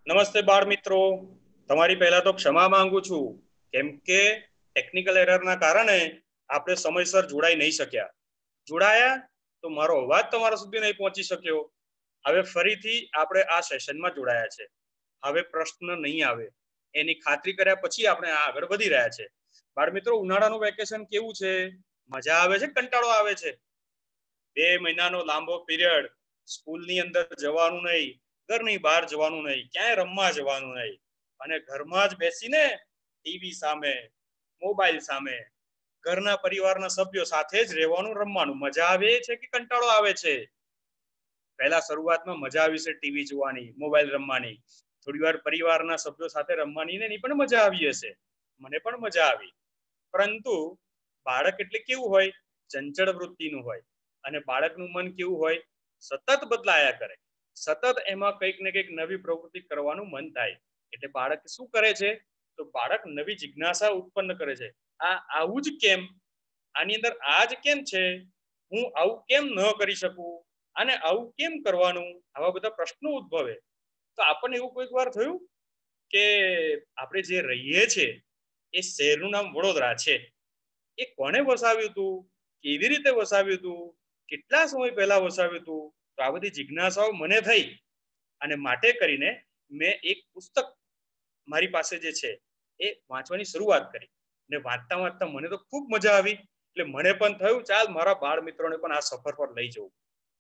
નમસ્તે બાળ મિત્રો, તમારી પહેલા તો ક્ષમા માંગુ છું કેમ કે ટેકનિકલ એરરના કારણે આપણે સમયસર જોડાઈ નહીં શક્યા. જોડાયા તો મારો અવાજ તમારા સુધી નહીં પહોંચી શક્યો. હવે ફરીથી આપણે આ સેશનમાં જોડાયા છે. હવે પ્રશ્ન નહીં આવે એની ખાતરી કર્યા પછી આપણે આગળ વધી રહ્યા છે. બાળ મિત્રો, ઉનાળાનું વેકેશન કેવું છે? મજા આવે છે, કંટાળો આવે છે? 2 મહિનાનો લાંબો પીરિયડ, સ્કૂલની અંદર જવાનું નહીં, ઘરની બહાર જવાનું નહીં, ક્યાંય રમવા જવાનું નહીં, અને ઘરમાં જ બેસીને ટીવી સામે, મોબાઈલ સામે, ઘરના પરિવારના સભ્યો સાથે જ રહેવાનું, રમવાનું. મજા આવે છે કે કંટાળો આવે છે? પહેલા શરૂઆતમાં મજા આવી છે ટીવી જોવાની, મોબાઈલ રમવાની, થોડી વાર પરિવારના સભ્યો સાથે રમવાની, એની પણ મજા આવી હશે. મને પણ મજા આવી. પરંતુ બાળક એટલે કેવું હોય? ચંચળ વૃત્તિનું હોય. અને બાળકનું મન કેવું હોય? સતત બદલાયા કરે. સતત એમાં કંઈક ને કંઈક નવી પ્રવૃત્તિ કરવાનું મન થાય. એટલે બાળક શું કરે છે? તો બાળક નવી જિજ્ઞાસા ઉત્પન્ન કરે છે. આવું જ કેમ? આની અંદર આ જ કેમ છે? હું આવું કેમ ન કરી શકું? અને આવું કેમ કરવાનું? આવા બધા પ્રશ્નો ઉદ્ભવે. તો આપણને એવું કોઈક વાર થયું કે આપણે જે રહીએ છીએ એ શહેરનું નામ વડોદરા છે, એ કોને વસાવ્યું હતું? કેવી રીતે વસાવ્યું હતું? કેટલા સમય પહેલા વસાવ્યું હતું? તો આ બધી જિજ્ઞાસાઓ મને થઈ, અને માટે કરીને મેં એક પુસ્તક મારી પાસે જે છે એ વાંચવાની શરૂઆત કરી. ને વાંચતા વાંચતા મને તો ખૂબ મજા આવી. એટલે મને પણ થયું, ચાલ મારા બાળ મિત્રોને પણ આ સફર પર લઈ જવું.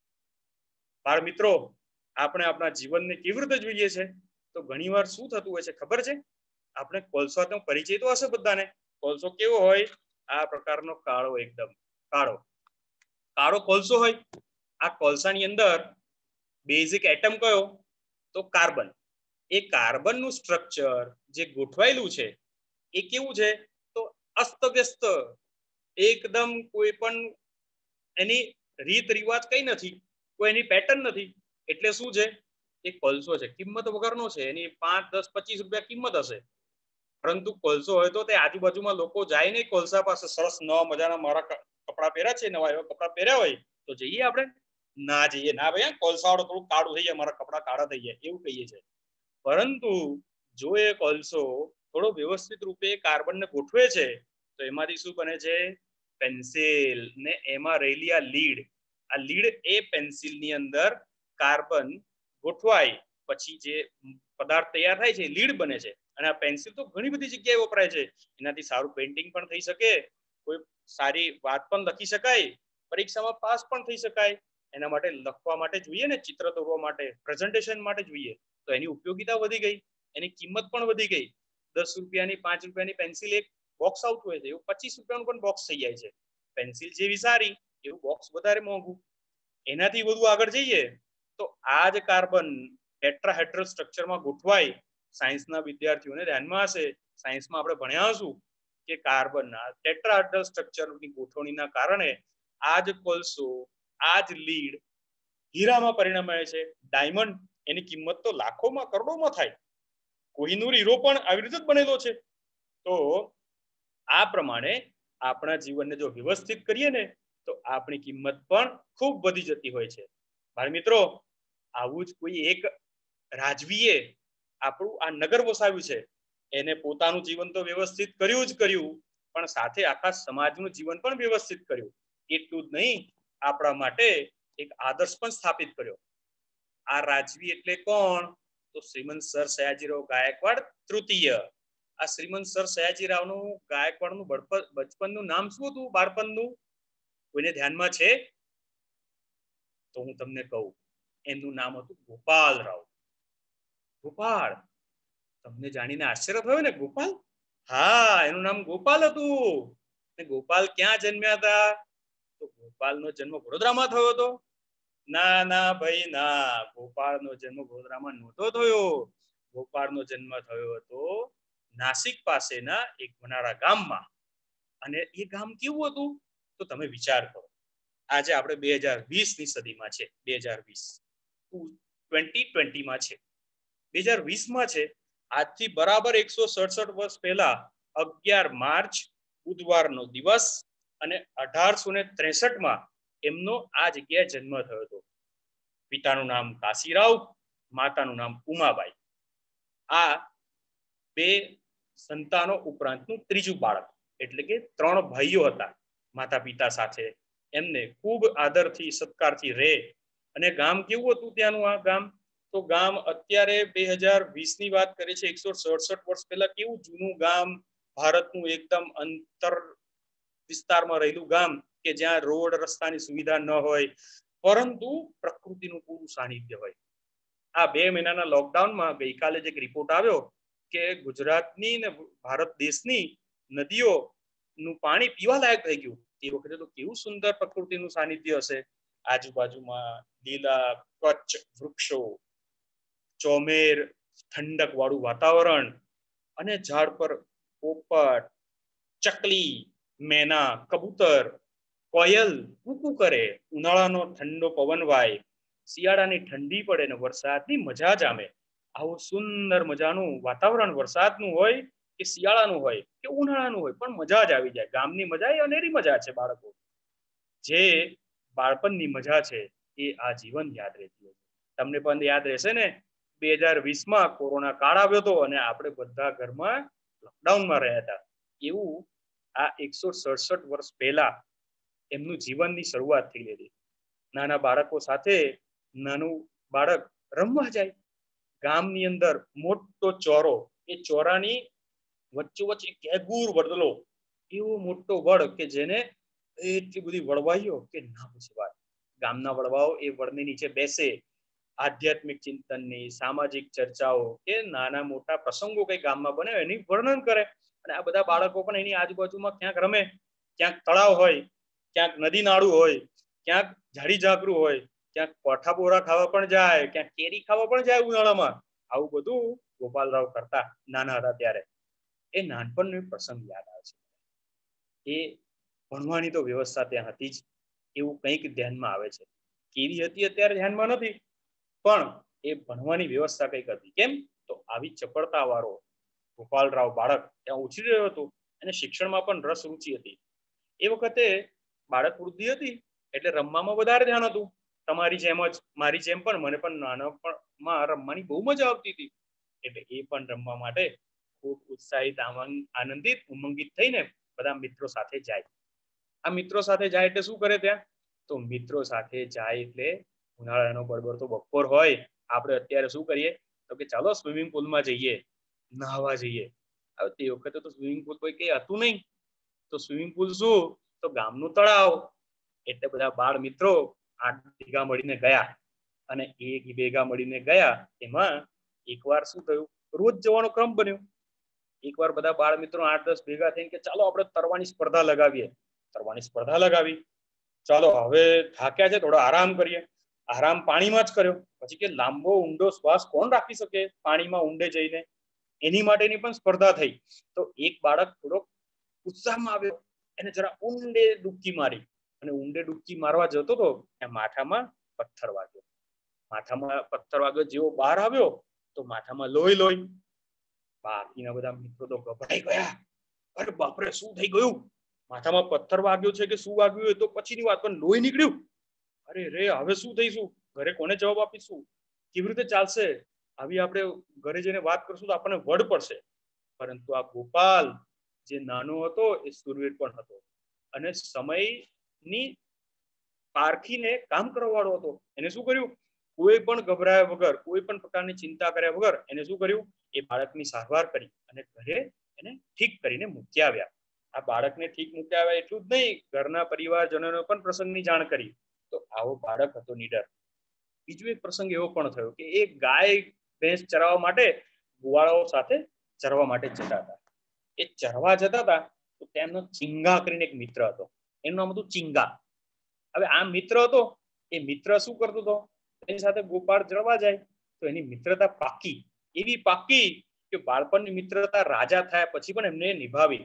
બાળ મિત્રો, આપણે આપણા જીવનને કેવી રીતે જોઈએ છે? તો ઘણીવાર શું થતું હોય છે ખબર છે? આપણે કોલસાનો પરિચય તો હશે બધાને. કોલસો કેવો હોય? આ પ્રકારનો કાળો, એકદમ કાળો કાળો કોલસો હોય. આ કોલસાની અંદર બેઝિક એટમ કયો? તો કાર્બન. એ કાર્બનનું સ્ટ્રક્ચર જે ગોઠવાયેલું છે એ કેવું છે? તો અસ્તવ્યસ્ત, એકદમ. કોઈ પણ એની રીત રિવાજ કઈ નથી, કોઈ એની પેટર્ન નથી. એટલે શું છે? એ કોલસો છે, કિંમત વગરનો છે. એની 5, 10, 25 રૂપિયા કિંમત હશે. પરંતુ કોલસો હોય તો તે આજુબાજુમાં લોકો જાય નહીં કોલસા પાસે. સરસ નવા મજાના મારા કપડા પહેર્યા છે, નવા એવા કપડા પહેર્યા હોય તો જઈએ આપણે? ના જઈએ. ના ભાઈ, કોલસાવાળો થોડું કાળું થઈ જાય, મારા કપડા કાળા થઈ જાય, એવું કહીએ છીએ. પરંતુ જો એ કોલસો થોડો વ્યવસ્થિત રૂપે કાર્બનને ગોઠવે છે તો એમાંથી શું બને છે? પેન્સિલ. ને એમાં રહેલી આ લીડ, આ લીડ એ પેન્સિલની અંદર કાર્બન ગોઠવાય પછી જે પદાર્થ તૈયાર થાય છે લીડ બને છે. અને આ પેન્સિલ તો ઘણી બધી જગ્યાએ વપરાય છે. એનાથી સારું પેઇન્ટિંગ પણ થઈ શકે, કોઈ સારી વાત પણ લખી શકાય, પરીક્ષામાં પાસ પણ થઈ શકાય. એના માટે લખવા માટે જોઈએ ને, ચિત્ર દોરવા માટે, પ્રેઝન્ટેશન માટે જોઈએ. તો એની ઉપયોગિતા વધી ગઈ, એની કિંમત પણ વધી ગઈ. 10 રૂપિયાની, 5 રૂપિયાની પેન્સિલ એક બોક્સ આવતું હોય છે, એવું 25 રૂપિયાનું પણ બોક્સ થઈ જાય છે. પેન્સિલ જેવી સારી, એવું બોક્સ વધારે મોંઘું. એનાથી વધુ આગળ જઈએ તો આ જ કાર્બન ટેટ્રાહેડ્રલ સ્ટ્રક્ચરમાં ગોઠવાય. સાયન્સના વિદ્યાર્થીઓને ધ્યાનમાં હશે, સાયન્સમાં આપણે ભણ્યા હશું કે કાર્બનના ટેટ્રાહેડ્રલ સ્ટ્રક્ચરની ગોઠવણીના કારણે આ જ કોલસો, આ જ લીડ હીરામાં પરિણમે છે. ડાયમંડ, એની કિંમત તો લાખોમાં, કરોડોમાં થાય. કોહિનૂર હીરો પણ આવી રીતે જ બનેલો છે. તો આ પ્રમાણે આપણા જીવનને જો વ્યવસ્થિત કરીએ ને તો આપણી કિંમત પણ ખૂબ વધી જતી હોય છે. બાળ મિત્રો, આવું જ કોઈ એક રાજવીએ આપણું આ નગર વસાવ્યું છે. એને પોતાનું જીવન તો વ્યવસ્થિત કર્યું જ કર્યું, પણ સાથે આખા સમાજનું જીવન પણ વ્યવસ્થિત કર્યું. એટલું જ નહીં, આપણા માટે એક આદર્શ પણ સ્થાપિત કર્યો. આ રાજવી એટલે કોણ? તો શ્રીમંત સર સયાજીરાવ ગાયકવાડ તૃતીય. આ શ્રીમંત સર સયાજીરાવનું ગાયકવાડનું બચપનનું નામ શું હતું? બાળપણનું કોઈને ધ્યાનમાં છે? તો હું તમને કહું, એમનું નામ હતું ગોપાલરાવ. ગોપાલ. તમને જાણીને આશ્ચર્ય થયો ને? ગોપાલ? હા, એનું નામ ગોપાલ હતું. ગોપાલ ક્યાં જન્મ્યા હતા? તો ગોપાલનો જન્મ વડોદરામાં થયો હતો? ના ના ભાઈ ના, ગોપાલનો જન્મ વડોદરામાં નહોતો થયો. ગોપાલનો જન્મ થયો હતો નાસિક પાસેના એક વનારા ગામમાં. અને એ ગામ કેવું હતું? તો તમે વિચાર કરો. આજે આપણે 2020ની સદીમાં છે, 2020માં છે, 2020માં છે. આજથી બરાબર 167 વર્ષ પહેલા 11 માર્ચ બુધવારનો દિવસ અને 1863માં એમનો આ જગ્યાએ જન્મ થયો હતો. પિતાનું નામ કાશીરાવ, માતાનું નામ ઉમાબાઈ. આ બે સંતાનો ઉપરાંતનું ત્રીજું બાળક, એટલે કે 3 ભાઈઓ હતા માતા પિતા સાથે. એમને ખૂબ આદરથી સત્કારથી રહે. અને ગામ કેવું હતું ત્યાંનું? આ ગામ તો ગામ અત્યારે 2020 ની વાત કરે છે, 167 વર્ષ પહેલા કેવું જૂનું ગામ, ભારતનું એકદમ અંતર વિસ્તારમાં રહેલું ગામ કે જ્યાં રોડ રસ્તાની સુવિધા ન હોય, પરંતુ પ્રકૃતિનું પૂરું સાનિધ્ય હોય. આ 2 મહિનાના લોકડાઉનમાં ગઈકાલે જે રિપોર્ટ આવ્યો કે ગુજરાતની ને ભારત દેશની નદીઓ નું પાણી પીવા લાયક થઈ ગયું. એ વખતે તો કેવું સુંદર પ્રકૃતિનું સાનિધ્ય હશે. આજુબાજુમાં લીલા કચ્છ વૃક્ષો, ચોમેર, ઠંડક વાળું વાતાવરણ, અને ઝાડ પર પોપટ, ચકલી, મેના, કબૂતર, કોયલ કૂકુ કરે. ઉનાળાનો ઠંડો પવન વાય, શિયાળાની ઠંડી પડે ને વરસાદની મજા જ આવે. આવું સુંદર મજાનું વાતાવરણ વરસાદનું હોય કે શિયાળાનું હોય કે ઉનાળાનું હોય, પણ મજા જ આવી જાય. ગામની મજા એ અનેરી મજા છે. બાળકો, જે બાળપણની મજા છે એ આ જીવન યાદ રહેતી હોય. તમને પણ યાદ રહેશે ને, 2020માં કોરોના કાળ આવ્યો હતો અને આપણે બધા ઘરમાં લોકડાઉનમાં રહ્યા હતા. એવું આ 167 વર્ષ પહેલા એમનું જીવનની શરૂઆત થઈ હતી. નાના બાળકો સાથે નાનું બાળક રમવા જાય. ગામની અંદર મોટો ચોરો, એ ચોરાની વચ્ચોવચ્ચ કેગુર વડલો, એવો મોટો વડ કે જેને એટલી બધી વડવાઈઓ કે ના પૂછે વાત. ગામના વડવાઓ એ વડની નીચે બેસે, આધ્યાત્મિક ચિંતનની, સામાજિક ચર્ચાઓ કે નાના મોટા પ્રસંગો કઈ ગામમાં બને એની વર્ણન કરે. અને આ બધા બાળકો પણ એની આજુબાજુમાં ક્યાંક રમે. ક્યાંક તળાવ હોય, ક્યાંક નદી નાળું હોય, ક્યાંક ઝાડી ઝાકરું હોય, ક્યાંક કોઠા બોરા ખાવા પણ જાય, ક્યાંક કેરી ખાવા પણ જાય ઉનાળામાં. આવું બધું ગોપાલરાવ કરતા નાના હતા ત્યારે. એ નાનપણનો પ્રસંગ યાદ આવે છે. એ ભણવાની તો વ્યવસ્થા ત્યાં હતી જ, એવું કંઈક ધ્યાનમાં આવે છે. કેવી હતી અત્યારે ધ્યાનમાં નથી, પણ એ ભણવાની વ્યવસ્થા કંઈક હતી. કેમ? તો આવી ચપળતા વાળો ગોપાલરાવ બાળક ત્યાં ઉછરી રહ્યો હતો અને શિક્ષણમાં પણ રસ રુચિ હતી. એ વખતે બાળક વૃદ્ધિ હતી એટલે રમવામાં વધારે ધ્યાન હતું. તમારી જેમ જ, મારી જેમ પણ મને પણ નાનપણમાં રમવાની બહુ મજા આવતી હતી. એટલે એ પણ રમવા માટે ખૂબ ઉત્સાહિત, આનંદિત, ઉમંગિત થઈને બધા મિત્રો સાથે જાય. આ મિત્રો સાથે જાય એટલે શું કરે ત્યાં? તો મિત્રો સાથે જાય એટલે ઉનાળાનો બળબડતો બપોર હોય, આપણે અત્યારે શું કરીએ તો કે ચાલો સ્વિમિંગ પુલમાં જઈએ, નહાવા જઈએ. હવે તે વખતે તો સ્વિમિંગ પુલ કોઈ કઈ હતું નહીં. તો સ્વિમિંગ પુલ શું, તો ગામનું તળાવ. એટલે બધા બાળ મિત્રો 8 ભેગા મળીને ગયા. અને એક ભેગા મળીને ગયા. એમાં એકવાર શું થયું, રોજ જવાનો ક્રમ બન્યો. એકવાર બધા બાળ મિત્રો 8-10 ભેગા થઈને કે ચાલો આપણે તરવાની સ્પર્ધા લગાવીએ. તરવાની સ્પર્ધા લગાવી. ચાલો હવે થાક્યા છે, થોડો આરામ કરીએ. આરામ પાણીમાં જ કર્યો. પછી કે લાંબો ઊંડો શ્વાસ કોણ રાખી શકે પાણીમાં ઊંડે જઈને? એની માટેની પણ સ્પર્ધા થઈ. તો એક બાળક થોડો ઉત્સાહમાં આવ્યો, એને જરા ઊંડે ડૂબકી મારી. અને ઊંડે ડૂબકી મારવા જતો હતો ત્યાં માથામાં પથ્થર વાગ્યો. માથામાં પથ્થર વાગ્યો, જેવો બહાર આવ્યો તો માથામાં લોહી લોહી. બાકીના બધા મિત્રો તો ગભરાઈ ગયા. અરે બાપરે, શું થઈ ગયું? માથામાં પથ્થર વાગ્યો છે કે શું વાગ્યું એ તો પછીની વાત, પણ લોહી નીકળ્યું. અરે રે, હવે શું થઈશું? ઘરે કોને જવાબ આપીશું? કેવી રીતે ચાલશે? આવી આપણે ઘરે જઈને વાત કરશું તો આપણને વડ પડશે. પરંતુ આ ગોપાલ જે નાનો હતો એ સુરવીર પણ હતો અને સમયની પારખીને કામ કરવા વાળો હતો. એને શું કર્યું? કોઈ પણ ગભરાયા વગર, કોઈ પણ પ્રકારની ચિંતા કર્યા વગર એને શું કર્યું? એ બાળકની સારવાર કરી અને ઘરે એને ઠીક કરીને મૂકી આવ્યા. આ બાળકને ઠીક મૂકી આવ્યા એટલું જ નહીં, ઘરના પરિવારજનોને પણ પ્રસંગની જાણ કરી. તો આવો બાળક હતો નીડર. બીજો એક પ્રસંગ એવો પણ થયો કે એક ગાય ભેંસ ચરાવવા માટે ગુવાળાઓ સાથે ચરવા માટે જતા હતા. એ ચરવા જતા હતા તો તેમનો ચિંગા કરીને એક મિત્ર હતો. એનું નામ હતું ચિંગા. હવે આ મિત્ર હતો, એ મિત્ર શું કરતો હતો? એની સાથે ગોપાળ ચરવા જાય તો એની મિત્રતા પાકી, એવી પાકી કે બાળપણની મિત્રતા રાજા થયા પછી પણ એમને નિભાવી.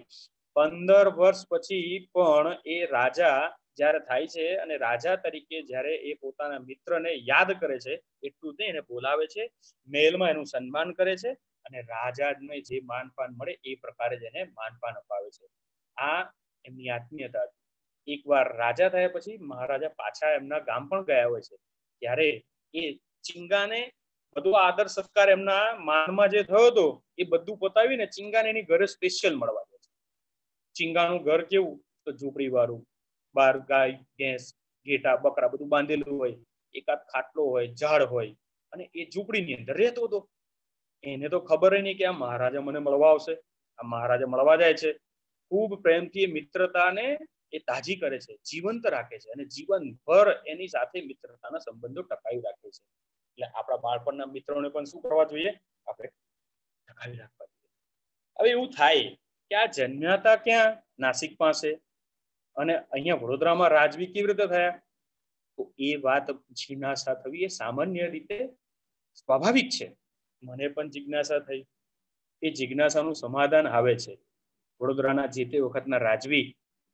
15 વર્ષ પછી પણ એ રાજા જ્યારે થાય છે અને રાજા તરીકે જ્યારે એ પોતાના મિત્રને યાદ કરે છે, એટલું જ એને બોલાવે છે, મહેલમાં એનું સન્માન કરે છે અને રાજાને જે માનપાન મળે એ પ્રકારે જ એને માનપાન અપાવે છે. આ એમની આત્મીયતા. એકવાર રાજા થયા પછી મહારાજા પાછા એમના ગામ પણ ગયા હોય છે. ત્યારે એ ચિંગાને બધું આદર સત્કાર એમના માનમાં જે થયો હતો એ બધું પતાવીને ચિંગાને એની ઘરે સ્પેશિયલ મળવા જાય છે. ચિંગાનું ઘર કેવું? તો ઝૂંપડી વાળું, બાર ગાય ભેંસ ઘેટા બકરા બધું બાંધેલું હોય, એકાદ ખાટલો હોય, ઝાડ હોય, અને એ ઝૂંપડીની અંદર રહેતો હતો. એને તો ખબર નહીં કે આ મહારાજા મને મળવા આવશે, આ મહારાજા મળવા જાય છે. ખૂબ પ્રેમથી મિત્રતાને એ તાજી કરે છે, જીવંત રાખે છે, અને જીવનભર એની સાથે મિત્રતાના સંબંધો ટકાવી રાખે છે. એટલે આપણા બાળપણના મિત્રોને પણ શું કરવા જોઈએ? આપણે ટકાવી રાખવા જોઈએ. હવે એવું થાય કે આ જન્મ્યા હતા ક્યાં? નાસિક પાસે, અને અહીંયા વડોદરામાં રાજવી કેવી રીતે થયા? તો એ વાત જિજ્ઞાસા થવી એ સામાન્ય રીતે સ્વાભાવિક છે. મને પણ જિજ્ઞાસા થઈ. એ જિજ્ઞાસાનું સમાધાન આવે છે. વડોદરાના જે તે વખતના રાજવી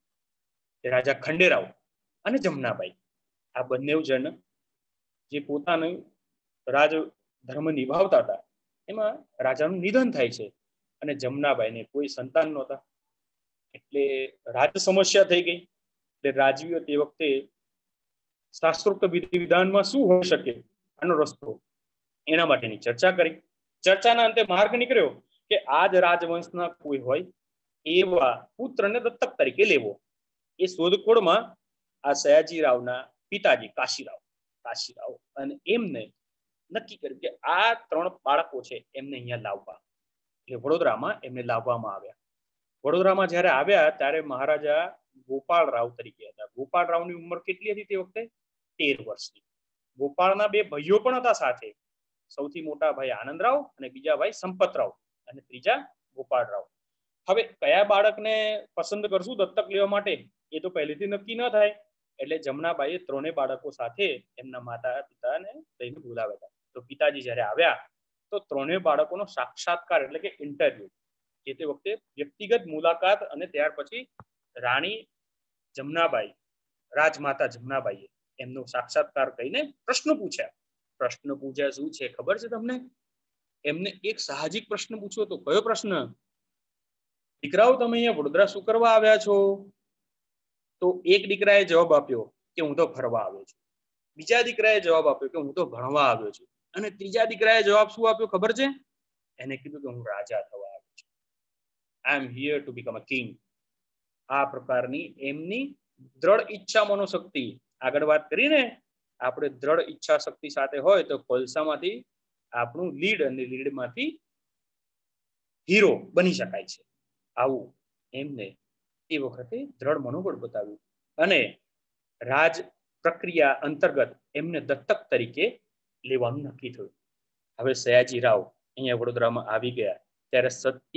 રાજા ખંડેરાવ અને જમનાબાઈ, આ બંને જણ જે પોતાનું રાજ ધર્મ નિભાવતા હતા, એમાં રાજાનું નિધન થાય છે, અને જમનાબાઈને કોઈ સંતાન નહોતા. એટલે રાજ સમસ્યા થઈ ગઈ. એટલે રાજવીઓ તે વખતે શાસ્ત્રોક્ત વિધિ વિધાનમાં શું હોઈ શકે આનો રસ્તો, એના માટેની ચર્ચા કરી. ચર્ચાના અંતે માર્ગ નીકળ્યો કે આજ રાજવંશના કોઈ હોય એવા પુત્રને દત્તક તરીકે લેવો. એ શોધખોળમાં આ સયાજીરાવના પિતાજી કાશીરાવ અને એમને નક્કી કર્યું કે આ 3 બાળકો છે એમને અહીંયા લાવવા. એટલે વડોદરામાં એમને લાવવામાં આવ્યા. વડોદરામાં જ્યારે આવ્યા ત્યારે મહારાજા ગોપાળરાવ તરીકે હતા. ગોપાળરાવની ઉંમર કેટલી હતી તે વખતે? 13 વર્ષની. ગોપાળના 2 ભાઈઓ પણ હતા સાથે. સૌથી મોટા ભાઈ આનંદરાવ અને બીજા ભાઈ સંપતરાવ, અને ત્રીજા ગોપાળરાવ. હવે કયા બાળકને પસંદ કરશું દત્તક લેવા માટે એ તો પહેલેથી નક્કી ન થાય. એટલે જમનાબાઈએ 3 બાળકો સાથે એમના માતા પિતાને લઈને બોલાવ્યા હતા. તો પિતાજી જ્યારે આવ્યા તો 3 બાળકોનો સાક્ષાત્કાર એટલે કે ઇન્ટરવ્યુ, જે તે વખતે વ્યક્તિગત મુલાકાત, અને ત્યાર પછી રાણી જમનાબાઈ, રાજમાતા જમનાબાઈએ એમનો સાક્ષાત્કાર કરીને પ્રશ્ન પૂછ્યા. શું છે ખબર છે તમને? એમને એક સાહજિક પ્રશ્ન પૂછ્યો તો. કયો પ્રશ્ન? દીકરાઓ, તમે અહીંયા વડોદરા શું કરવા આવ્યા છો? તો એક દીકરાએ જવાબ આપ્યો કે હું તો ફરવા આવ્યો છું. બીજા દીકરાએ જવાબ આપ્યો કે હું તો ભણવા આવ્યો છું. અને ત્રીજા દીકરાએ જવાબ શું આપ્યો ખબર છે? એને કીધું કે હું રાજા થવા આવ્યો છું. I am here to become a king. આ પ્રકારની એમની દ્રઢ ઈચ્છા મનોશક્તિ. આગળ વાત કરીને આપણે દ્રઢ ઈચ્છા શક્તિ સાથે હોય તો કોલસામાંથી આપણું લીડ, અને લીડમાંથી હીરો બની શકાય છે. આવું એમને એ વખતે દ્રઢ મનોબળ બતાવ્યું, અને રાજ પ્રક્રિયા અંતર્ગત એમને દત્તક તરીકે લેવાનું નક્કી થયું. હવે સયાજીરાવ અહીંયા વડોદરામાં આવી ગયા ત્યારે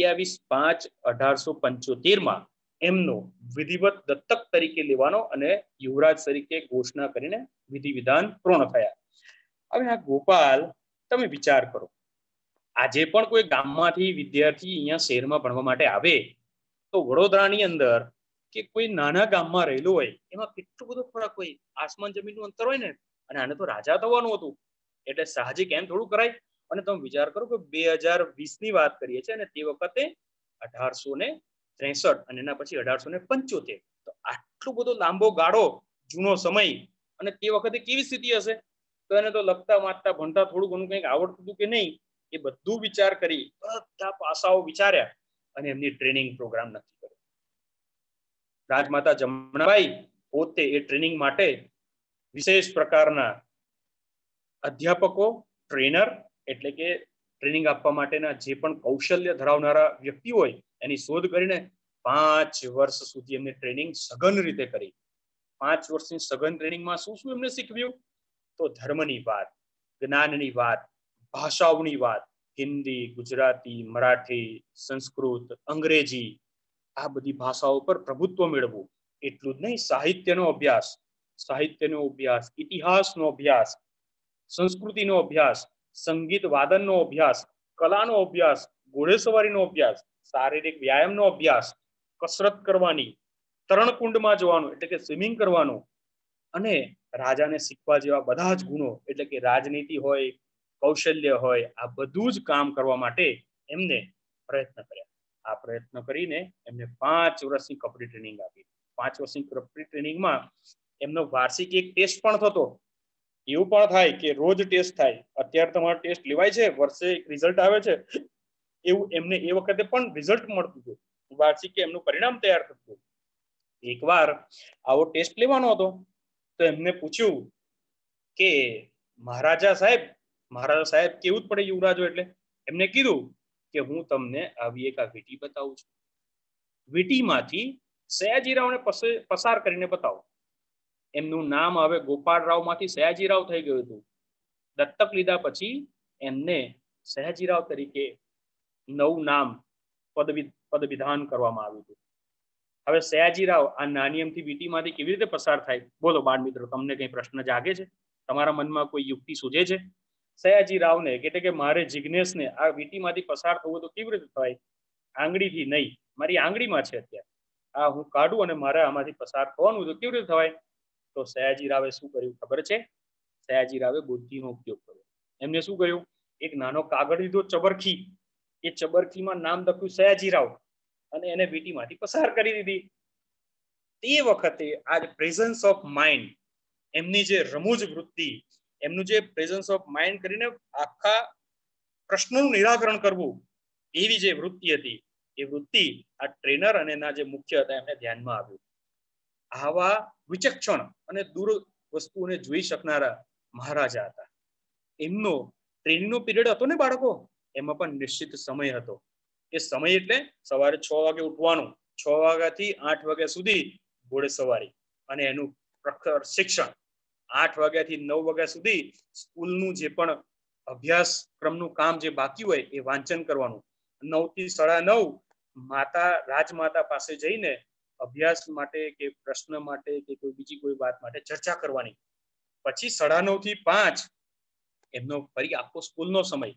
27/5/1875 એમનો વિધિવત દત્તક તરીકે લેવાનો અને યુવરાજ તરીકે ઘોષણા કરીને વિધિ વિધાન પૂર્ણ થયા. હવે આ ગોપાલ, તમે વિચાર કરો, આજે પણ કોઈ ગામમાંથી વિદ્યાર્થી અહીંયા શહેરમાં ભણવા માટે આવે તો વડોદરાની અંદર કે કોઈ નાના ગામમાં રહેલું હોય એમાં કેટલો બધો ફરક હોય, આસમાન જમીનનું અંતર હોય ને. અને આને તો રાજા થવાનું હતું, એટલે સાહજિક એમ થોડું કરાય. અને તમે વિચાર કરો કે 2020ની વાત કરીએ છીએ, અને તે વખતે 1863 અને એના પછી 1875. તો આટલો બધો લાંબો ગાળો, જૂનો સમય, અને તે વખતે કેવી સ્થિતિ હશે? તો એને તો લખતા વાંચતા ભણતા થોડું ઘણું કંઈક આવડતું હતું કે નહીં, એ બધું વિચાર કરી, બધા પાસાઓ વિચાર્યા અને એમની ટ્રેનિંગ પ્રોગ્રામ નક્કી કર્યો. રાજમાતા જમનાબાઈ પોતે એ ટ્રેનિંગ માટે વિશેષ પ્રકારના અધ્યાપકો, ટ્રેનર, એટલે કે ટ્રેનિંગ આપવા માટેના જે પણ કૌશલ્ય ધરાવનારા વ્યક્તિ હોય એની શોધ કરીને 5 વર્ષ સુધી એમને ટ્રેનિંગ સઘન રીતે કરી. 5 વર્ષની સઘન ટ્રેનિંગમાં શું શું એમને શીખવ્યું? તો ધર્મની વાત, જ્ઞાનની વાત, ભાષાઓની વાત, હિન્દી, ગુજરાતી, મરાઠી, સંસ્કૃત, અંગ્રેજી, આ બધી ભાષાઓ પર પ્રભુત્વ મેળવવું. એટલું જ નહીં, સાહિત્યનો અભ્યાસ, ઇતિહાસનો અભ્યાસ, સંસ્કૃતિનો અભ્યાસ, સંગીત વાદનનો અભ્યાસ, કલાનો અભ્યાસ, ઘોડેસવારીનો અભ્યાસ, શારીરિક વ્યાયામનો અભ્યાસ, કસરત કરવાની, તરણકુંડમાં જવાનું એટલે કે સ્વિમિંગ કરવાનું, અને રાજાને શીખવા જેવા બધા જ ગુણો એટલે કે રાજનીતિ હોય, કૌશલ્ય હોય, આ બધું જ કામ કરવા માટે એમને પ્રયત્ન કર્યા. આ પ્રયત્ન કરીને એમને 5 વર્ષની કપડી ટ્રેનિંગ આપી. 5 વર્ષની કપડી ટ્રેનિંગમાં એમનો વાર્ષિક એક ટેસ્ટ પણ થતો. એવું પણ થાય કે રોજ ટેસ્ટ થાય, અત્યારે તમારો ટેસ્ટ લેવાય છે, વર્ષે રિઝલ્ટ આવે છે, એવું એમને એ વખતે પણ રિઝલ્ટ મળતું હતું, વાર્ષિક એમનું પરિણામ તૈયાર થતું. એકવાર આવો ટેસ્ટ લેવાનો હતો તો એમને પૂછ્યું કે મહારાજા સાહેબ કેવું જ પડે યુવરાજો એટલે. એમને કીધું કે હું તમને આવી એક આ વીટી બતાવું છું, વીટીમાંથી સયાજીરાવને પસાર કરીને બતાવો. એમનું નામ હવે ગોપાળરાવ માંથી સયાજીરાવ થઈ ગયું હતું. દત્તક લીધા પછી એમને સયાજીરાવ તરીકે નવું નામ પદવિધાન કરવામાં આવ્યું હતું. હવે સયાજીરાવ આ નાની અમથી વીટીમાંથી કેવી રીતે પસાર થાય? બોલો બાળ મિત્રો, તમને કઈ પ્રશ્ન જાગે છે? તમારા મનમાં કોઈ યુક્તિ સૂજે છે? સયાજીરાવને એટલે કે મારે જિજ્ઞેશને આ વીટીમાંથી પસાર થવું તો કેવી રીતે થાય? આંગળીથી નહીં, મારી આંગળીમાં છે અત્યારે, આ હું કાઢું અને મારે આમાંથી પસાર થવાનું તો કેવી રીતે થવાય? તો સયાજીરાવે શું કર્યું ખબર છે? સયાજીરાવે બુદ્ધિનો ઉપયોગ કર્યો. એમને શું કર્યું? એક નાનો કાગળ લીધો, ચબરખી, એ ચબરખીમાં નામ લખ્યું સયાજીરાવ અને એને વીટીમાંથી પસાર કરી દીધી. તે વખતે આ પ્રેઝન્સ ઓફ માઇન્ડ, એમની જે રમૂજ વૃત્તિ, એમનું જે પ્રેઝન્સ ઓફ માઇન્ડ કરીને આખા પ્રશ્નનું નિરાકરણ કરવું, એવી જે વૃત્તિ હતી, એ વૃત્તિ આ ટ્રેનર અને એના જે મુખ્ય હતા એમને ધ્યાનમાં આવ્યું. આવા વિચક્ષણ અને દૂર વસ્તુઓને જોઈ શકનારા મહારાજા હતા. એમનો ટ્રેનિંગનો પીરિયડ હતો ને બાળકો, એમાં પણ નિશ્ચિત સમય હતો. એ સમય એટલે સવારે 6 વાગે ઉઠવાનું, 6 વાગ્યાથી 8 વાગ્યા સુધી ઘોડે સવારી અને એનું પ્રખર શિક્ષણ, 8 વાગ્યાથી 9 વાગ્યા સુધી સ્કૂલનું જે પણ અભ્યાસક્રમનું કામ જે બાકી હોય એ વાંચન કરવાનું. 9 થી 9:30 રાજમાતા પાસે જઈને અભ્યાસ માટે કે પ્રશ્ન માટે કે કોઈ બીજી કોઈ વાત માટે ચર્ચા કરવાની. પછી 9:30 થી 5 એમનો ફરી આખો સ્કૂલનો સમય.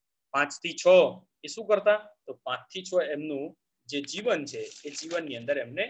5 થી 6 એ શું કરતા? તો 5 થી 6 એમનું જે જીવન છે એ જીવનની અંદર એમને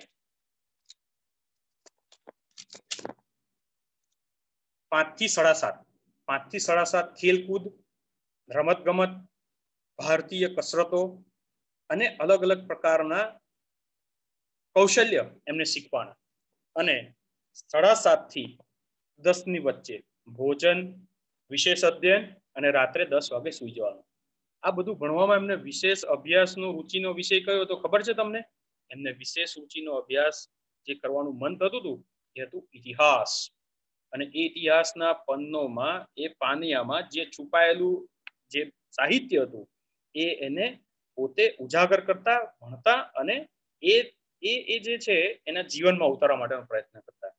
5 થી 7:30 ખેલકૂદ, રમત ગમત, ભારતીય કસરતો અને અલગ અલગ પ્રકારના કૌશલ્ય એમને શીખવાના. અને 7:30 થી 10 ની વચ્ચે ભોજન, વિશેષ અધ્યયન અને રાત્રે 10 વાગે સુઈ જવાનું. આ બધું ભણવામાં એમને વિશેષ અભ્યાસનો રુચિનો વિષય કયો હતો ખબર છે તમને? એમને વિશેષ રુચિનો અભ્યાસ જે કરવાનું મન થતું હતું એ હતું ઇતિહાસ. અને એ ઇતિહાસના પન્નોમાં, એ પાનિયામાં જે છુપાયેલું જે સાહિત્ય હતું એ એને પોતે ઉજાગર કરતા, ભણતા અને એ જે છે એના જીવનમાં ઉતારવા માટેનો પ્રયત્ન કરતા.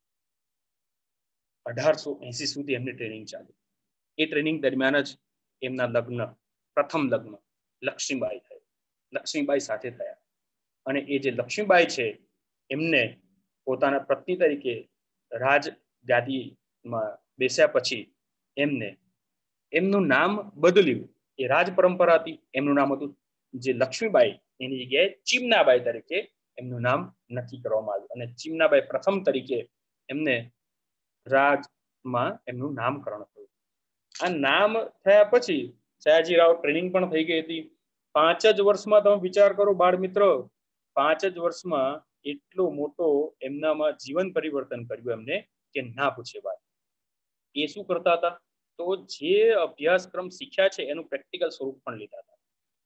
1880 સુધી એમની ટ્રેનિંગ ચાલી. એ ટ્રેનિંગ દરમિયાન જ એમના પ્રથમ લગ્ન લક્ષ્મીબાઈ થયા, લક્ષ્મીબાઈ સાથે થયા. અને એ જે લક્ષ્મીબાઈ છે એમને પોતાના પત્ની તરીકે રાજ ગાદીમાં બેસ્યા પછી એમનું નામ બદલ્યું. એ રાજ પરંપરા હતી, એમનું નામ હતું જે લક્ષ્મીબાઈ, એની જગ્યાએ ચીમનાબાઈ તરીકે એમનું નામ નક્કી કરવામાં આવ્યું. અને ચીમનાબાઈ પ્રથમ તરીકે એમને રાજમાં એમનું નામકરણ થયું. આ નામ થયા પછી સયાજીરાવ ટ્રેનિંગ પણ થઈ ગઈ હતી. 5 જ વર્ષમાં તમે વિચાર કરો બાળ મિત્રો, 5 જ વર્ષમાં એટલો મોટો એમનામાં જીવન પરિવર્તન કર્યું એમને કે ના પૂછે વાત. એ શું કરતા હતા? તો જે અભ્યાસક્રમ શીખ્યા છે એનું પ્રેક્ટિકલ સ્વરૂપ પણ લીધા હતા.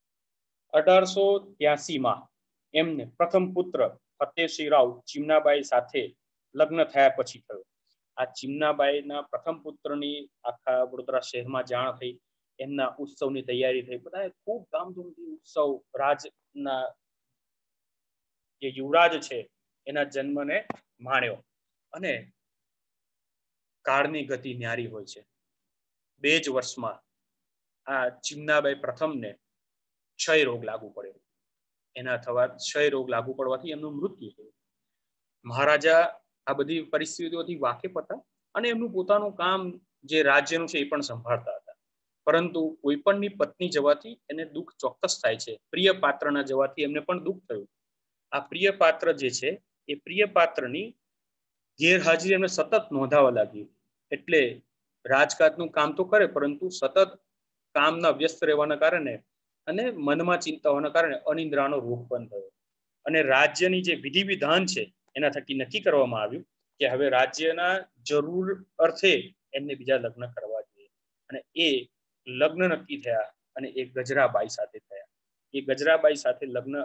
1883માં એમને પ્રથમ પુત્ર ફતેહસિંહરાવ ચીમનાબાઈ સાથે લગ્ન થયા પછી થયો. આ ચીમનાબાઈના પ્રથમ પુત્રની આખા વડોદરા શહેરમાં જાણ થઈ. એમના ઉત્સવની તૈયારી થઈ. બધા ખૂબ ધામધૂમથી ઉત્સવ, રાજના જે યુવરાજ છે એના જન્મને માણ્યો. અને કાળની ગતિ ન્યારી હોય છે. 2 જ વર્ષમાં આ ચીમનાબાઈ પ્રથમને ક્ષય રોગ લાગુ પડ્યો. ક્ષય રોગ લાગુ પડવાથી એમનું મૃત્યુ થયું. મહારાજા આ બધી પરિસ્થિતિઓથી વાકેફ હતા અને એમનું પોતાનું કામ જે રાજ્યનું છે એ પણ સંભાળતા હતા. પરંતુ કોઈ પણની પત્ની જવાથી એને દુઃખ ચોક્કસ થાય છે. પ્રિય પાત્રના જવાથી એમને પણ દુઃખ થયું. આ પ્રિય પાત્ર જે છે એ પ્રિય પાત્રની ગેરહાજરી એમને સતત નોંધાવા લાગી. એટલે રાજકાજનું કામ તો કરે પરંતુ સતત કામના વ્યસ્ત રહેવાના કારણે અને મનમાં ચિંતા હોવાના કારણે અનિદ્રાનો રોગ પણ થયો. અને રાજ્યની જે વિધિ વિધાન છે એના થકી નક્કી કરવામાં આવ્યું કે હવે રાજ્યના જરૂર અર્થે એમને બીજા લગ્ન કરવા જોઈએ. અને એ લગ્ન નક્કી થયા અને એ ગજરાબાઈ સાથે થયા. એ ગજરાબાઈ સાથે લગ્ન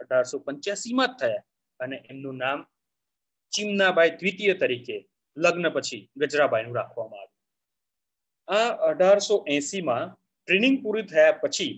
1885 જ થયા અને એમનું નામ ચીમનાબાઈ દ્વિતીય તરીકે લગ્ન પછી ગજરાબાઈનું રાખવામાં આવ્યું. આ 1880 ટ્રેનિંગ પૂરી થયા પછી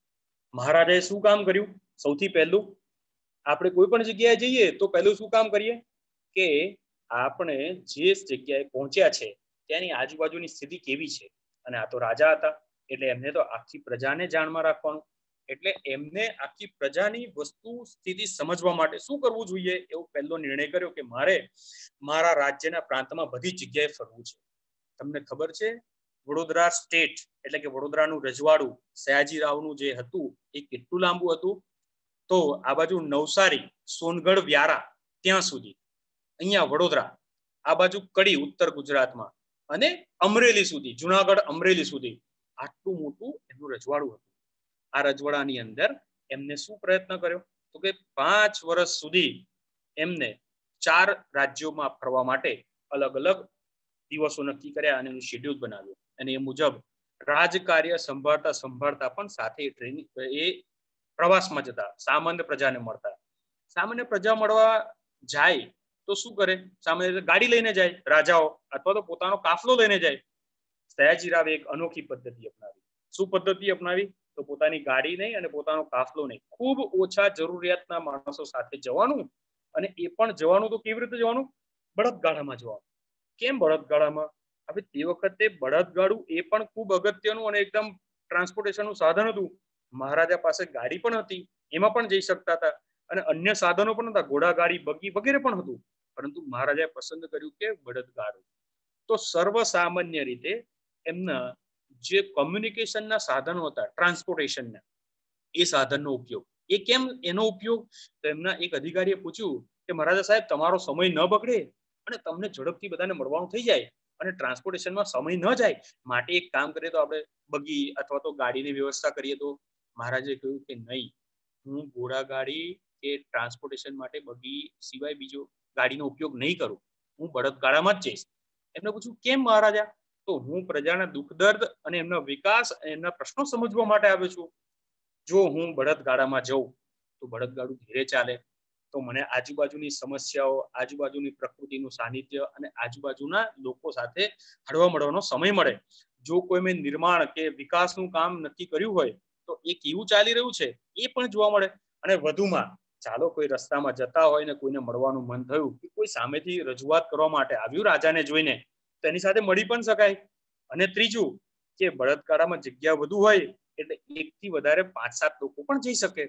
મહારાજાએ શું કામ કર્યું? સૌથી પહેલું, આપણે કોઈ પણ જગ્યાએ જઈએ તો પહેલું શું કામ કરીએ કે આપણે જે જગ્યાએ પહોંચ્યા છે ત્યાંની આજુબાજુની સ્થિતિ કેવી છે. અને આ તો રાજા હતા એટલે એમને તો આખી પ્રજાને જાણમાં રાખવાનું. એટલે એમને આખી પ્રજાની વસ્તુ સ્થિતિ સમજવા માટે શું કરવું જોઈએ એવો પહેલો નિર્ણય કર્યો કે મારે મારા રાજ્યના પ્રાંતમાં બધી જગ્યાએ ફરવું છે. તમને ખબર છે વડોદરા સ્ટેટ એટલે કે વડોદરાનું રજવાડું સયાજીરાવનું જે હતું એ કેટલું લાંબુ હતું? તો આ બાજુ નવસારી, સોનગઢ, વ્યારા ત્યાં સુધી, અહીંયા વડોદરા, આ બાજુ કડી ઉત્તર ગુજરાતમાં અને અમરેલી સુધી, જુનાગઢ અમરેલી સુધી આટલું મોટું એનું રજવાડું હતું. આ રજવાડાની અંદર એમને શું પ્રયત્ન કર્યો તો કે 5 વર્ષ સુધી એમને 4 રાજ્યોમાં ફરવા માટે અલગ અલગ દિવસો નક્કી કર્યા અને એનું શેડ્યુલ બનાવ્યું. અને એ મુજબ રાજકાર્ય સંભાળતા પણ સાથે ટ્રેનિંગ એ પ્રવાસમાં જતા, સામાન્ય પ્રજાને મળતા. સામાન્ય પ્રજા મળવા જાય તો શું કરે? સામાન્ય રીતે ગાડી લઈને જાય રાજાઓ, અથવા તો પોતાનો કાફલો લઈને જાય. સયાજીરાવે એક અનોખી પદ્ધતિ અપનાવી. શું પદ્ધતિ અપનાવી? તો પોતાની ગાડી નહીં અને પોતાનો કાફલો નહીં, ખૂબ ઓછા જરૂરિયાતના માણસો સાથે જવાનું. અને એ પણ જવાનું તો કેવી રીતે જવાનું? બળદગાડામાં જવાનું. કેમ બળદગાડામાં? હવે તે વખતે બળદગાડું એ પણ ખૂબ અગત્યનું અને એકદમ ટ્રાન્સપોર્ટેશનનું સાધન હતું. મહારાજા પાસે ગાડી પણ હતી, એમાં પણ જઈ શકતા હતા. અને અન્ય સાધનો પણ હતા, ઘોડાગાડી, બગી વગેરે પણ હતું. પરંતુ મહારાજાએ પસંદ કર્યું કે બળદગાડું. તો સર્વસામાન્ય રીતે એમના જે કોમ્યુનિકેશનના સાધનો હતા, ટ્રાન્સપોર્ટેશનના, એ સાધનનો ઉપયોગ. એ કેમ એનો ઉપયોગ? તો એમના એક અધિકારીએ પૂછ્યું કે મહારાજા સાહેબ, તમારો સમય ન બગડે અને તમને ઝડપથી બધાને મળવાનું થઈ જાય અને ટ્રાન્સપોર્ટેશનમાં સમય ન જાય, માટે એક કામ કરીએ તો આપણે બગી અથવા તો ગાડીની વ્યવસ્થા કરીએ. તો મહારાજે કહ્યું કે નહીં, હું ઘોડાગાડી કે ટ્રાન્સપોર્ટેશન માટે બગી સિવાય બીજો ગાડીનો ઉપયોગ નહીં કરું, હું બળદગાડામાં જ જઈશ. એમને પૂછ્યું કેમ મહારાજા? તો હું પ્રજાના દુઃખ દર્દ અને એમના વિકાસ અને એમના પ્રશ્નો સમજવા માટે આવ્યો છું. જો હું બળદગાડામાં જઉં તો બળદગાડું ધીરે ચાલે, તો મને આજુબાજુની સમસ્યાઓ, આજુબાજુની પ્રકૃતિનું સાનિધ્ય અને આજુબાજુના લોકો સાથે હળવા મળવાનો સમય મળે. જો કોઈ મેં નિર્માણ કે વિકાસનું કામ નક્કી કર્યું હોય તો એ કેવું ચાલી રહ્યું છે એ પણ જોવા મળે. અને વધુમાં ચાલો કોઈ રસ્તામાં જતા હોય ને કોઈને મળવાનું મન થયું, કે કોઈ સામેથી રજૂઆત કરવા માટે આવ્યું રાજાને જોઈને, તો એની સાથે મળી પણ શકાય. અને ત્રીજું કે બળદગાડામાં જગ્યા વધુ હોય એટલે 1 થી વધારે 5-7 લોકો પણ જઈ શકે.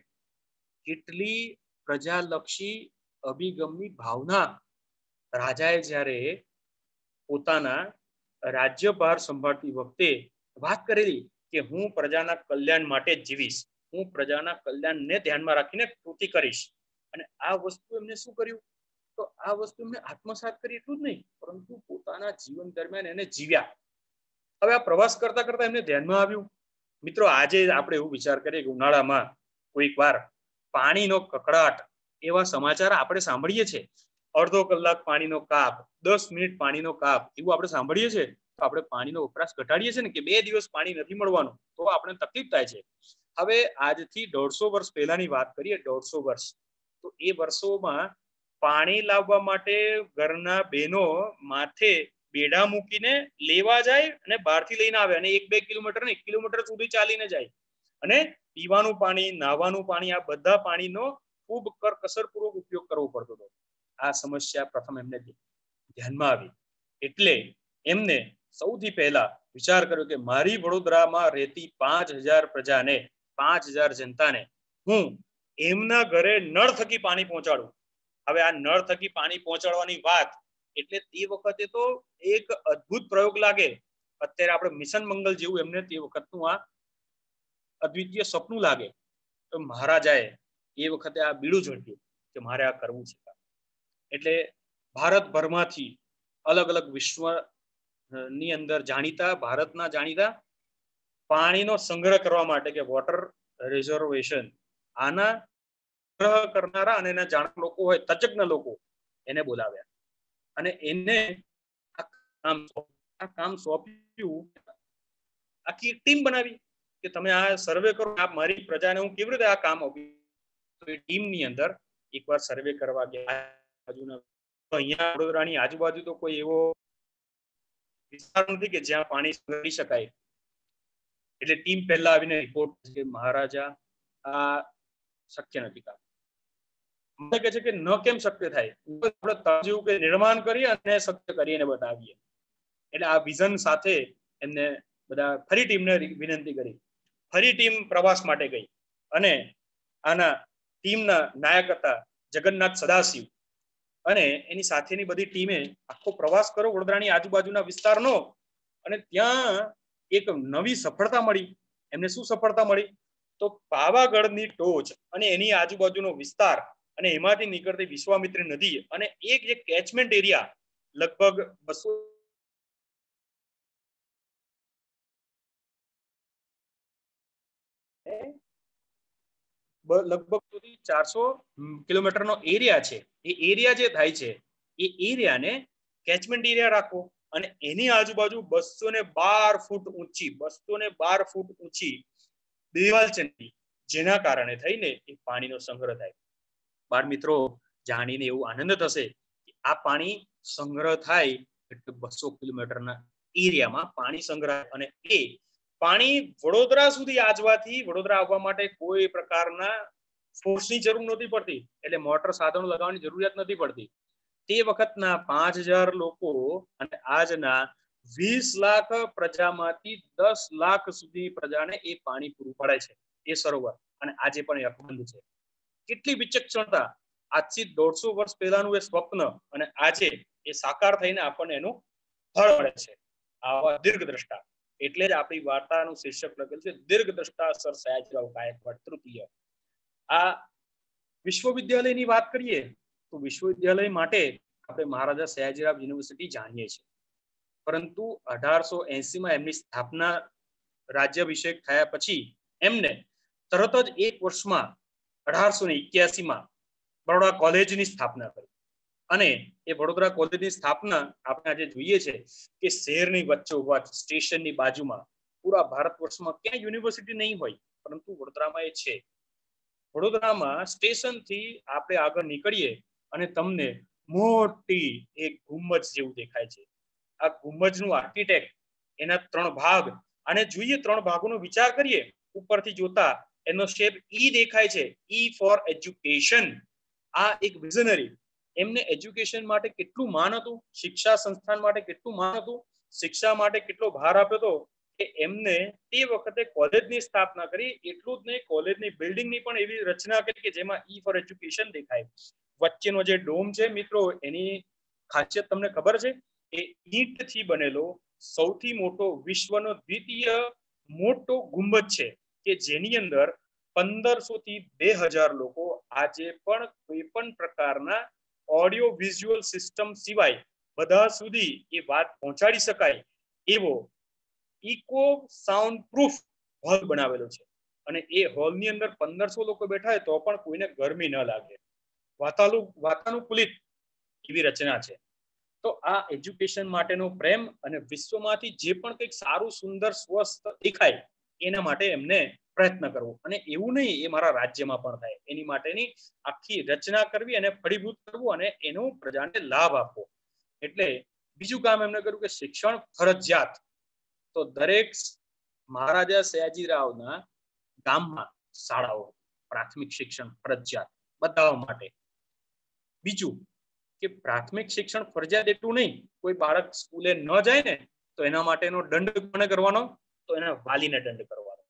કેટલી પ્રજાલક્ષી અભિગમની ભાવના રાજાએ જ્યારે પોતાના રાજ્યભાર સંભાળતી વખતે વાત કરેલી કે હું પ્રજાના કલ્યાણ માટે જ જીવીશ, હું પ્રજાના કલ્યાણને ધ્યાનમાં રાખીને કૃતિ કરીશ. અને આ વસ્તુ એમને શું કર્યું? તો આ વસ્તુ એમને આત્મસાત કરી એટલું જ નહીં, પરંતુ પોતાના જીવન દરમિયાન એને જીવ્યા. હવે આ પ્રવાસ કરતા કરતા એમને ધ્યાનમાં આવ્યું, મિત્રો આજે આપણે એવું વિચાર કરીએ કે ઉનાળામાં કોઈક વાર પાણીનો કકળાટ, એવા સમાચાર આપણે સાંભળીએ છીએ. અડધો કલાક પાણીનો કાપ, 10 મિનિટ પાણીનો કાપ, એવું આપણે સાંભળીએ છીએ. તો આપણે પાણીનો વપરાશ ઘટાડીએ છીએ ને કે 2 દિવસ પાણી નથી મળવાનું, તો આપણે તકલીફ થાય છે. હવે આજથી 150 વર્ષ પહેલાની વાત કરીએ, 150 વર્ષ, તો એ વર્ષોમાં પાણી લાવવા માટે ઘરના બહેનો માથે બેડા મૂકીને લેવા જાય અને બહારથી લઈને આવે, અને 1-2 કિલોમીટર ને 1 કિલોમીટર સુધી ચાલીને જાય. અને પીવાનું પાણી, નાહવાનું પાણી, આ બધા પાણીનો ખૂબ કરકસરપૂર્વક ઉપયોગ કરવો પડતો હતો. આ સમસ્યા પ્રથમ એમને ધ્યાનમાં આવી. એટલે એમને સૌથી પહેલા વિચાર કર્યો કે મારી વડોદરામાં રહેતી 5000 પ્રજાને, 5000 જનતાને હું એમના ઘરે નળ થકી પાણી પહોંચાડું. હવે આ નળ થકી પાણી પહોંચાડવાની વાત એટલે તે વખતે તો એક અદ્ભુત પ્રયોગ લાગે. અત્યારે આપણે મિશન મંગલ જેવું એમને તે વખતનું આ અદ્વિતીય સપનું લાગે. તો મહારાજાએ એ વખતે આ બીડું ઝડપ્યું કે મારે આ કરવું છે. એટલે ભારતભરમાંથી અલગ અલગ વિશ્વની અંદર જાણીતા, ભારતના જાણીતા પાણીનો સંગ્રહ કરવા માટે કે વોટર રિઝર્વેશન, આના સંગ્રહ કરનારા અને એના જાણતા લોકો હોય, તજજ્ઞ લોકો, એને બોલાવ્યા અને એને કામ આ કામ સોંપ્યું, આખી ટીમ બનાવી કે તમે આ સર્વે કરો, આ મારી પ્રજાને હું કેવી રીતે આ કામ આપી. તો એ ટીમની અંદર એકવાર સર્વે કરવા ગયા. અહીંયા વડોદરાની આજુબાજુ તો કોઈ એવો વિસ્તાર નથી કે જ્યાં પાણી સંગ્રહી શકાય. એટલે ટીમ પહેલા આવીને રિપોર્ટ કે મહારાજા આ શક્ય નથી કામ. મને કહે છે કે ન કેમ શક્ય થાય, આપણે જેવું કે નિર્માણ કરી અને શક્ય કરીને બતાવીએ. એટલે આ વિઝન સાથે એમને બધા ફરી ટીમને વિનંતી કરી. ફરી ટીમ પ્રવાસ માટે ગઈ અને આના ટીમના નાયક હતા જગન્નાથ સદાશિવ અને એની સાથેની બધી ટીમે આખો પ્રવાસ કર્યો વડોદરાની આજુબાજુના વિસ્તારનો. અને ત્યાં એક નવી સફળતા મળી. એમને શું સફળતા મળી? તો પાવાગઢની ટોચ અને એની આજુબાજુનો વિસ્તાર અને એમાંથી નીકળતી વિશ્વામિત્રી નદી અને એક જે કેચમેન્ટ એરિયા લગભગ 400 કિલોમીટરનો એરિયા છે. એ એરિયા જે થાય છે એ એરિયાને કેચમેન્ટ એરિયા રાખો અને એની આજુબાજુ 212 ફૂટ ઊંચી દિવાલ છે, જેના કારણે થઈને એ પાણીનો સંગ્રહ થાય. બાળ મિત્રો, જાણીને એવું આનંદ થશે કે આ પાણી સંગ્રહ થાય એટલે 200 કિલોમીટરના એરિયામાં પાણી સંગ્રહ. અને એ પાણી વડોદરા સુધી વડોદરા આવવા માટે કોઈ પ્રકારના ફોર્સની જરૂર નથી પડતી. એટલે મોટર સાધનો લગાવવાની જરૂરિયાત નથી પડતી. તે વખતના 5000 લોકો અને આજના 20 લાખ પ્રજામાંથી 10 લાખ સુધી પ્રજાને એ પાણી પૂરું પડે છે એ સરોવર. અને આજે પણ એ અકબંધ છે. કેટલી વિચક્ષણતા! આજથી 150 વર્ષ પહેલાનું એ સ્વપ્ન અને આજે એ સાકાર થઈને આપણને એનું ફળ મળે છે. આવા દીર્ઘદ્રષ્ટા. એટલે જ આપણી વાર્તાનું શીર્ષક લખેલું છે દીર્ઘદ્રષ્ટા સર સયાજીરાવ ગાયકવાડ તૃતીય. આ વિશ્વવિદ્યાલયની વાત કરીએ તો વિશ્વવિદ્યાલય માટે આપણે મહારાજા સયાજીરાવ યુનિવર્સિટી જાણીએ છીએ. પરંતુ 1880માં એમની સ્થાપના રાજ્યાભિષેક થયા પછી એમને તરત જ એક વર્ષમાં 1881માં બરોડા કોલેજની સ્થાપના કરી. અને એ વડોદરા કોલેજની સ્થાપના આપણે આજે જોઈએ છે કે શહેરની વચ્ચોવચ સ્ટેશનની બાજુમાં, પૂરા ભારત વર્ષમાં ક્યાંય યુનિવર્સિટી નહીં હોય પરંતુ વડોદરામાં એ છે. વડોદરામાં સ્ટેશનથી આપણે આગળ નીકળીએ અને તમને મોટી એક ગુંબજ જેવું દેખાય છે. આ ગુંબજનું આર્કિટેક્ટ, એના 3 ભાગ, અને જોઈએ 3 ભાગોનો વિચાર કરીએ ઉપરથી જોતા એનો શેપ ઈ દેખાય છે, ઈ ફોર એજ્યુકેશન. આ એક વિઝનરી. એમને એજ્યુકેશન માટે કેટલું માન હતું, શિક્ષા સંસ્થાન માટે કેટલું માન હતું, શિક્ષા માટે કેટલો ભાર આપ્યો હતો કે એમને તે વખતે કોલેજની સ્થાપના કરી. એટલું જ નહીં, કોલેજની બિલ્ડિંગની પણ એવી રચના કરી કે જેમાં ઈ ફોર એજ્યુકેશન દેખાય. વચ્ચેનો જે ડોમ છે મિત્રો, એની ખાસિયત તમને ખબર છે? એ ઈંટથી બનેલો સૌથી મોટો, વિશ્વનો દ્વિતીય મોટો ગુંબજ છે કે જેની અંદર 1500 થી 2000 લોકો આજે પણ કોઈ પણ પ્રકારના ઓડિયો વિઝ્યુઅલ સિસ્ટમ સિવાય બધા સુધી એ વાત પહોંચાડી શકાય એવો ઇકો સાઉન્ડ પ્રૂફ હોલ બનાવેલો છે. અને એ હોલની અંદર 1500 લોકો બેઠા હોય તો પણ કોઈને ગરમી ન લાગે. વાતાનુકૂલિત એવી રચના છે. તો આ એજ્યુકેશન માટેનો પ્રેમ અને વિશ્વમાંથી જે પણ કંઈક સારું, સુંદર, સ્વસ્થ દેખાય એના માટે એમને પ્રયત્ન કરવો. અને એવું નહીં એ મારા રાજ્યમાં પણ થાય, એની માટેની આખી રચના કરવી અને ફળીભૂત કરવું અને એનો પ્રજાને લાભ આપવો. એટલે બીજું કામ એમને કર્યું કે શિક્ષણ ફરજિયાત. તો દરેક મહારાજા સયાજીરાવના ગામમાં શાળાઓ, પ્રાથમિક શિક્ષણ ફરજિયાત બધા માટે. બીજું કે પ્રાથમિક શિક્ષણ ફરજિયાત એટલું નહીં, કોઈ બાળક સ્કૂલે ન જાય ને તો એના માટેનો દંડ કોને કરવાનો? તો એના વાલીને દંડ કરવાનો.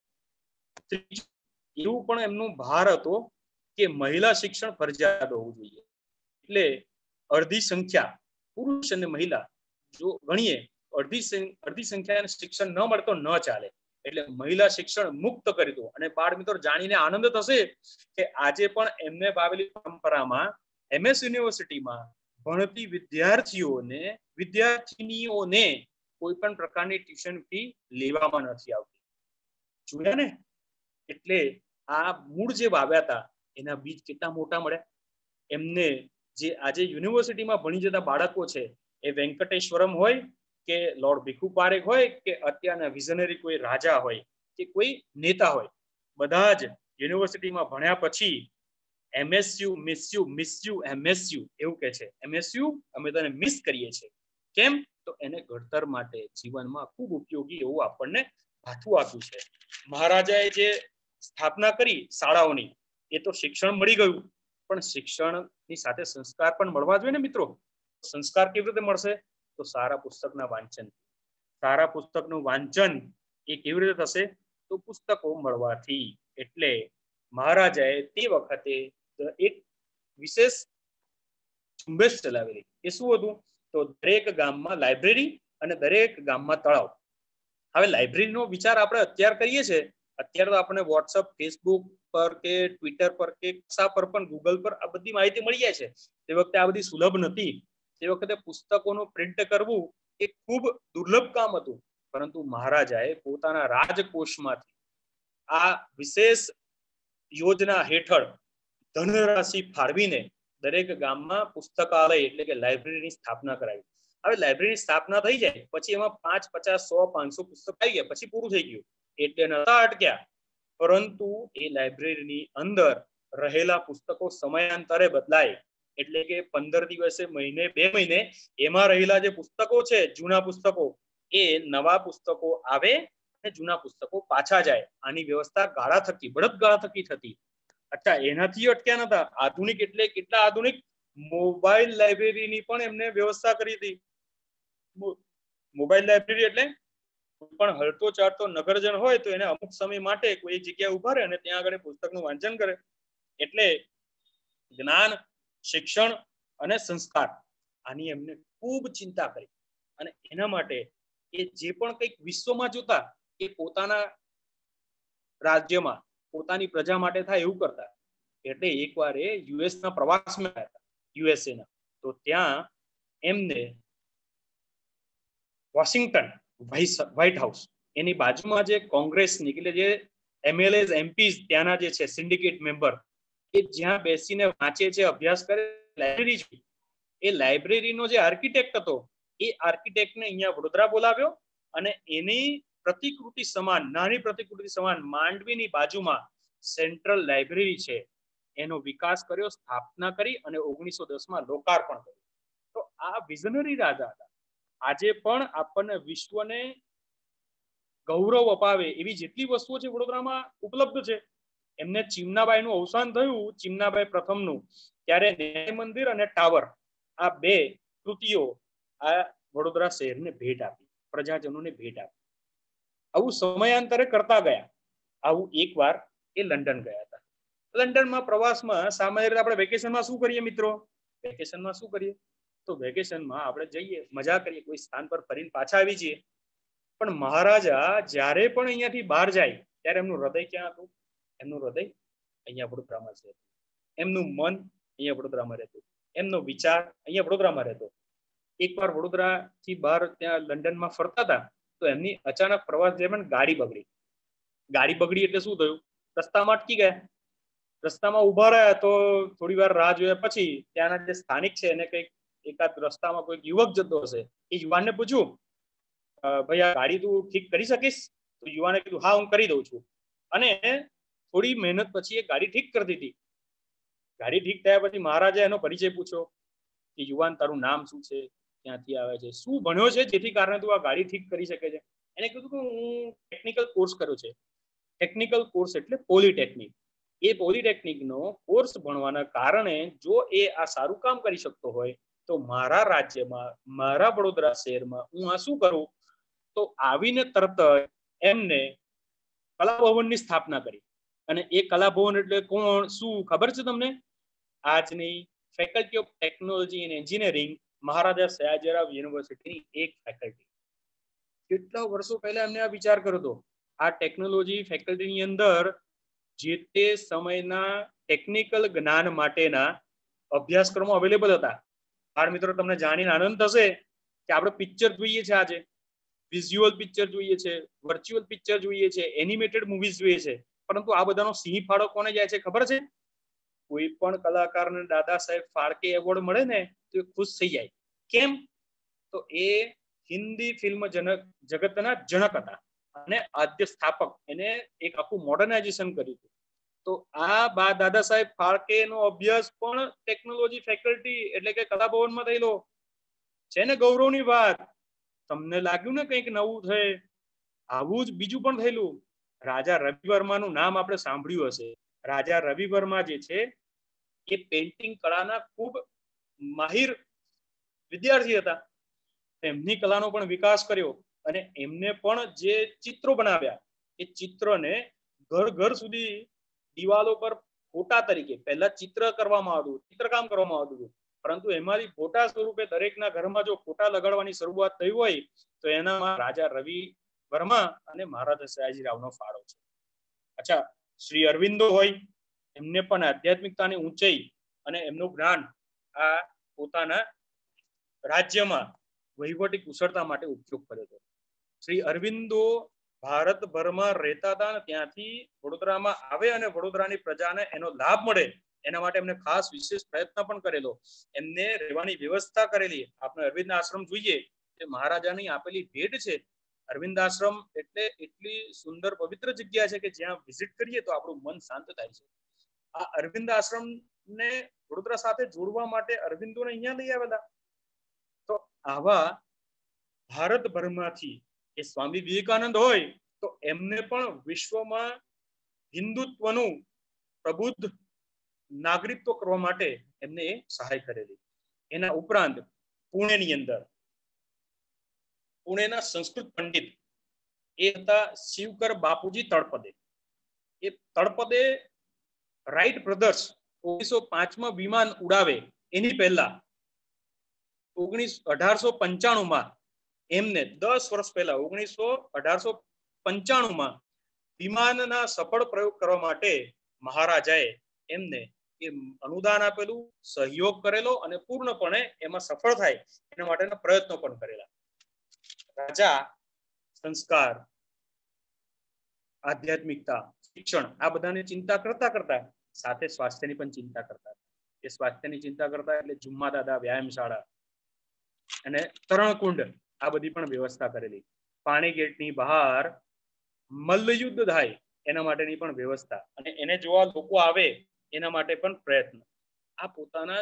એવું પણ એમનો ભાર હતો કે મહિલા શિક્ષણ ફરજિયાત હોવું જોઈએ. એટલે અડધી સંખ્યા પુરુષ અને મહિલા જો ગણીએ, અડધી સંખ્યાને શિક્ષણ ન મળતો ન ચાલે. એટલે મહિલા શિક્ષણ મુક્ત કરી દો. અને બાળ મિત્રો, જાણીને આનંદ થશે કે આજે પણ એમને પાવેલી પરંપરામાં MS યુનિવર્સિટીમાં ભણતી વિદ્યાર્થીનીઓને કોઈ પણ પ્રકારની ટ્યુશન ફી લેવામાં નથી આવતી. જોયા ને? એટલે આ મૂળ જે વાવ્યા હતા એના બીજ કેટલા મોટા મળ્યા. એમને જે આજે યુનિવર્સિટીમાં ભણી જતા બાળકો છે, એ વેંકટેશ્વરમ હોય કે લોર્ડ ભીખુ પારેખ હોય કે અત્યારના વિઝનરી કોઈ રાજા હોય કે કોઈ નેતા હોય, બધા જ યુનિવર્સિટીમાં ભણ્યા પછી MSU મિસ યુ MSU એવું કે છે. MSU અમે તને મિસ કરીએ છીએ. કેમ? તો એને ઘડતર માટે જીવનમાં ખૂબ ઉપયોગી એવું આપણને ભાથું આપ્યું છે. મહારાજાએ જે સ્થાપના કરી શાળાઓની, એ તો શિક્ષણ મળી ગયું, પણ શિક્ષણની સાથે સંસ્કાર પણ મળવા જોઈએ ને મિત્રો. સંસ્કાર કેવી રીતે મળશે? તો સારા પુસ્તકના વાંચન. સારા પુસ્તકનું વાંચન એ કેવી રીતે થશે? તો પુસ્તકો મળવાથી. એટલે મહારાજાએ તે વખતે એક વિશેષ ઝુંબેશ ચલાવેલી. એ શું હતું? તો દરેક ગામમાં લાઇબ્રેરી અને દરેક ગામમાં તળાવ. હવે લાઇબ્રેરીનો વિચાર આપણે અત્યારે કરીએ છીએ, અત્યારે તો આપણે વોટ્સઅપ, ફેસબુક પર કે ટ્વિટર પર કે કશા પર પણ ગૂગલ પર આ બધી માહિતી મળી જાય છે. તે વખતે આ બધી સુલભ નથી. તે વખતે પુસ્તકોનું પ્રિન્ટ કરવું એ ખૂબ દુર્લભ કામ હતું. પરંતુ મહારાજાએ પોતાના રાજકોષમાંથી આ વિશેષ યોજના હેઠળ ધનરાશિ ફાળવીને દરેક ગામમાં પુસ્તકાલય એટલે કે લાઇબ્રેરીની સ્થાપના કરાવી. હવે લાઇબ્રેરીની સ્થાપના થઈ જાય પછી એમાં 5, 50, 100, 500 પુસ્તક આવી ગયા પછી પૂરું થઈ ગયું. એટલે નતા અટક્યા, પરંતુ એ લાઇબ્રેરીની અંદર રહેલા પુસ્તકો સમયાંતરે બદલાય. એટલે કે 15 દિવસે, મહિને, 2 મહિને એમાં રહેલા જે પુસ્તકો છે, જૂના પુસ્તકો, એ નવા પુસ્તકો આવે અને જૂના પુસ્તકો પાછા જાય. આની વ્યવસ્થા ગાળા થકી, બળદ ગાળા થકી થતી. અચ્છા, એનાથી અટક્યા નતા. આધુનિક એટલે કેટલા આધુનિક? મોબાઈલ લાઇબ્રેરીની પણ એમને વ્યવસ્થા કરી હતી. મોબાઈલ લાઇબ્રેરી એટલે પણ હલતો ચાલતો નગરજન હોય તો એને અમુક સમય માટે કોઈ જગ્યાએ ઉભા રહે અને ત્યાં આગળ પુસ્તકનું વાંચન કરે. એટલે જ્ઞાન, શિક્ષણ અને સંસ્કાર આની એમને ખૂબ ચિંતા કરી. અને એના માટે એ જે પણ કંઈક વિશ્વમાં જોતા એ પોતાના રાજ્યમાં પોતાની પ્રજા માટે થાય એવું કરતા. એટલે એકવાર એ યુએસના પ્રવાસમાં હતા, યુએસએના. તો ત્યાં એમને વોશિંગ્ટન વ્હાઇટ હાઉસ એની બાજુમાં જે કોંગ્રેસની એટલે જે MLAs, MPs ત્યાંના જે છે સિન્ડિકેટ મેમ્બર, એ જ્યાં બેસીને વાંચે છે, અભ્યાસ કરે, લાઇબ્રેરી છે. એ લાઇબ્રેરીનો જે આર્કિટેક્ટ હતો એ આર્કિટેક્ટને અહીંયા વડોદરા બોલાવ્યો અને એની પ્રતિકૃતિ સમાન, નાની પ્રતિકૃતિ સમાન માંડવીની બાજુમાં સેન્ટ્રલ લાઇબ્રેરી છે એનો વિકાસ કર્યો, સ્થાપના કરી અને 1910માં લોકાર્પણ કર્યું. તો આ વિઝનરી રાજા હતા. આજે પણ આપણને વિશ્વને ગૌરવ અપાવે એવી જેટલી વસ્તુઓ છે વડોદરામાં ઉપલબ્ધ છે. એમને ચીમનાબાઈનું અવસાન થયું, ચીમનાબાઈ પ્રથમનું, ત્યારે ન્યાય મંદિર અને ટાવર આ 2 કૃતિઓ આ વડોદરા શહેરને ભેટ આપી, પ્રજાજનોને ભેટ આપી. આવું સમયાંતરે કરતા ગયા. આવું એકવાર એ લંડન ગયા હતા. લંડનમાં પ્રવાસમાં સામાન્ય રીતે આપણે વેકેશનમાં શું કરીએ મિત્રો? વેકેશનમાં શું કરીએ? તો વેકેશનમાં આપણે જઈએ, મજા કરીએ, કોઈ સ્થાન પર ફરીને પાછા આવી જઈએ. પણ મહારાજા જ્યારે પણ અહીંયાથી બહાર જાય ત્યારે એમનું હૃદય ક્યાં હતું? એમનું હૃદય અહીંયા વડોદરામાં છે. એમનું મન અહીંયા વડોદરામાં રહેતું. એમનો વિચાર અહીંયા વડોદરામાં રહેતો. એકવાર વડોદરાથી બહાર ત્યાં લંડનમાં ફરતા હતા તો એમની અચાનક પ્રવાસ દરમિયાન ગાડી બગડી. ગાડી બગડી એટલે શું થયું? રસ્તામાં અટકી ગયા. રસ્તામાં ઉભા રહ્યા તો થોડી વાર રાહ જોયા પછી ત્યાંના જે સ્થાનિક છે એને કંઈક એકાદ રસ્તામાં કોઈ યુવક જતો હશે, એ યુવાનને પૂછ્યું, ભાઈ આ ગાડી તું ઠીક કરી શકીશ? તો યુવાને કીધું, હા હું કરી દઉં છું. અને થોડી મહેનત પછી એ ગાડી ઠીક કરી દીધી. ગાડી ઠીક થયા પછી મહારાજે એનો પરિચય પૂછ્યો કે યુવાન તારું નામ શું છે, ક્યાંથી આવે છે, શું ભણ્યો છે જેથી કારણે તું આ ગાડી ઠીક કરી શકે છે? એને કીધું કે હું ટેકનિકલ કોર્સ કર્યો છે. ટેકનિકલ કોર્સ એટલે પોલિટેકનિક. એ પોલિટેકનિકનો કોર્સ ભણવાના કારણે જો એ આ સારું કામ કરી શકતો હોય તો મારા રાજ્યમાં, મારા વડોદરા શહેરમાં હું આ શું કરું? તો આવીને તરત એમને કલાભવનની સ્થાપના કરી. અને એ કલાભવન એટલે કોણ, શું ખબર છે તમને? આજની faculty of technology and engineering Maharaja Sayajirao યુનિવર્સિટીની એક ફેકલ્ટી. કેટલા વર્ષો પહેલા એમને આ વિચાર કર્યો હતો. આ ટેકનોલોજી ફેકલ્ટીની અંદર જે તે સમયના ટેકનિકલ જ્ઞાન માટેના અભ્યાસક્રમો અવેલેબલ હતા. બાળ મિત્રો તમને જાણીને આનંદ થશે કે આપણે પિક્ચર જોઈએ છે, આજે વિઝ્યુઅલ પિક્ચર જોઈએ છે, વર્ચ્યુઅલ પિક્ચર જોઈએ છે, એનિમેટેડ મૂવીઝ જોઈએ છે, પરંતુ આ બધાનો સિંહ ફાળો કોને જાય છે ખબર છે? કોઈ પણ કલાકારને દાદા સાહેબ ફાળકે એવોર્ડ મળે ને તો એ ખુશ થઈ જાય. કેમ? તો એ હિન્દી ફિલ્મ જગતના જનક હતા અને આદ્ય સ્થાપક. એને એક આખું મોડર્નાઇઝેશન કર્યું હતું. તો આ બા દાદા સાહેબ ફાળકે નો અભ્યાસ પણ ટેકનોલોજી ફેકલ્ટી એટલે કે કલા ભવનમાં થયેલો છે ને. ગૌરવની વાત. તમને લાગ્યું ને કંઈક નવું છે? આવું જ બીજું પણ થયેલું. રાજા રવિ વર્માનું નામ આપણે સાંભળ્યું હશે. રાજા રવિ વર્મા જે છે એ પેઇન્ટિંગ કળાના ખૂબ માહિર વિદ્યાર્થી હતા. એમની કલાનો પણ વિકાસ કર્યો અને એમને પણ જે ચિત્રો બનાવ્યા એ ચિત્રને ઘર ઘર સુધી દિવાલો પર ફોટા તરીકે પહેલા ચિત્ર કરવામાં આવતું, ચિત્રકામ કરવામાં આવતું હતું, પરંતુ એમાંથી ફોટા સ્વરૂપે દરેકના ઘરમાં જો ફોટા લગાડવાની શરૂઆત થઈ હોય તો એનામાં રાજા રવિ વર્મા અને મહારાજા સયાજીરાવનો ફાળો છે. અચ્છા, શ્રી અરવિંદો હોય, એમને પણ આધ્યાત્મિકતાની ઊંચાઈ અને એમનું જ્ઞાન આ પોતાના રાજ્યમાં વહીવટી કુશળતા માટે ઉપયોગ કર્યો હતો. શ્રી અરવિંદો ભારતભરમાં રહેતા હતા અને ત્યાંથી વડોદરામાં આવે અને વડોદરાની પ્રજાને એનો લાભ મળે એના માટે એમને ખાસ વિશેષ પ્રયત્ન પણ કરેલો. એમને રહેવાની વ્યવસ્થા કરેલી. આપણે અરવિંદ આશ્રમ જોઈએ કે મહારાજાની આપેલી ભેટ છે. અરવિંદ આશ્રમ એટલે એટલી સુંદર પવિત્ર જગ્યા છે કે જ્યાં વિઝિટ કરીએ તો આપણું મન શાંત થાય છે. આ અરવિંદ આશ્રમ ને વડોદરા સાથે જોડવા માટે અરવિંદોને અહીંયા લઈ આવેલા. તો આવા ભારતભરમાંથી એ સ્વામી વિવેકાનંદ હોય તો એમને પણ વિશ્વમાં હિન્દુત્વનું પ્રબુદ્ધ નાગરિકત્વ કરવા માટે એમને સહાય કરેલી. એના ઉપરાંત પુણેની અંદર પુણેના સંસ્કૃત પંડિત એ હતા શિવકર બાપુજી તળપદે. એ તળપદે રાઈટ બ્રધર્સ 1905માં વિમાન ઉડાવે એની પહેલા 1895માં એમને 10 વર્ષ પહેલા 1895માં વિમાનના સફળ પ્રયોગ કરવા માટે મહારાજાએ એમને એ અનુદાન આપેલું, સહયોગ કરેલો અને પૂર્ણપણે એમાં સફળ થાય એના માટેના પ્રયત્નો પણ કરેલા. રાજા સંસ્કાર, આધ્યાત્મિકતા, શિક્ષણ આ બધાની ચિંતા કરતા કરતા સાથે સ્વાસ્થ્યની પણ ચિંતા કરતા. એ સ્વાસ્થ્યની ચિંતા કરતા એટલે જુમ્મા દાદા વ્યાયામશાળા અને તરણકુંડ આ બધી પણ વ્યવસ્થા કરેલી. પાણી ગેટની બહાર મલ્લયુદ્ધ થાય એના માટેની પણ વ્યવસ્થા અને એને જોવા લોકો આવે એના માટે પણ પ્રયત્ન. આ પોતાના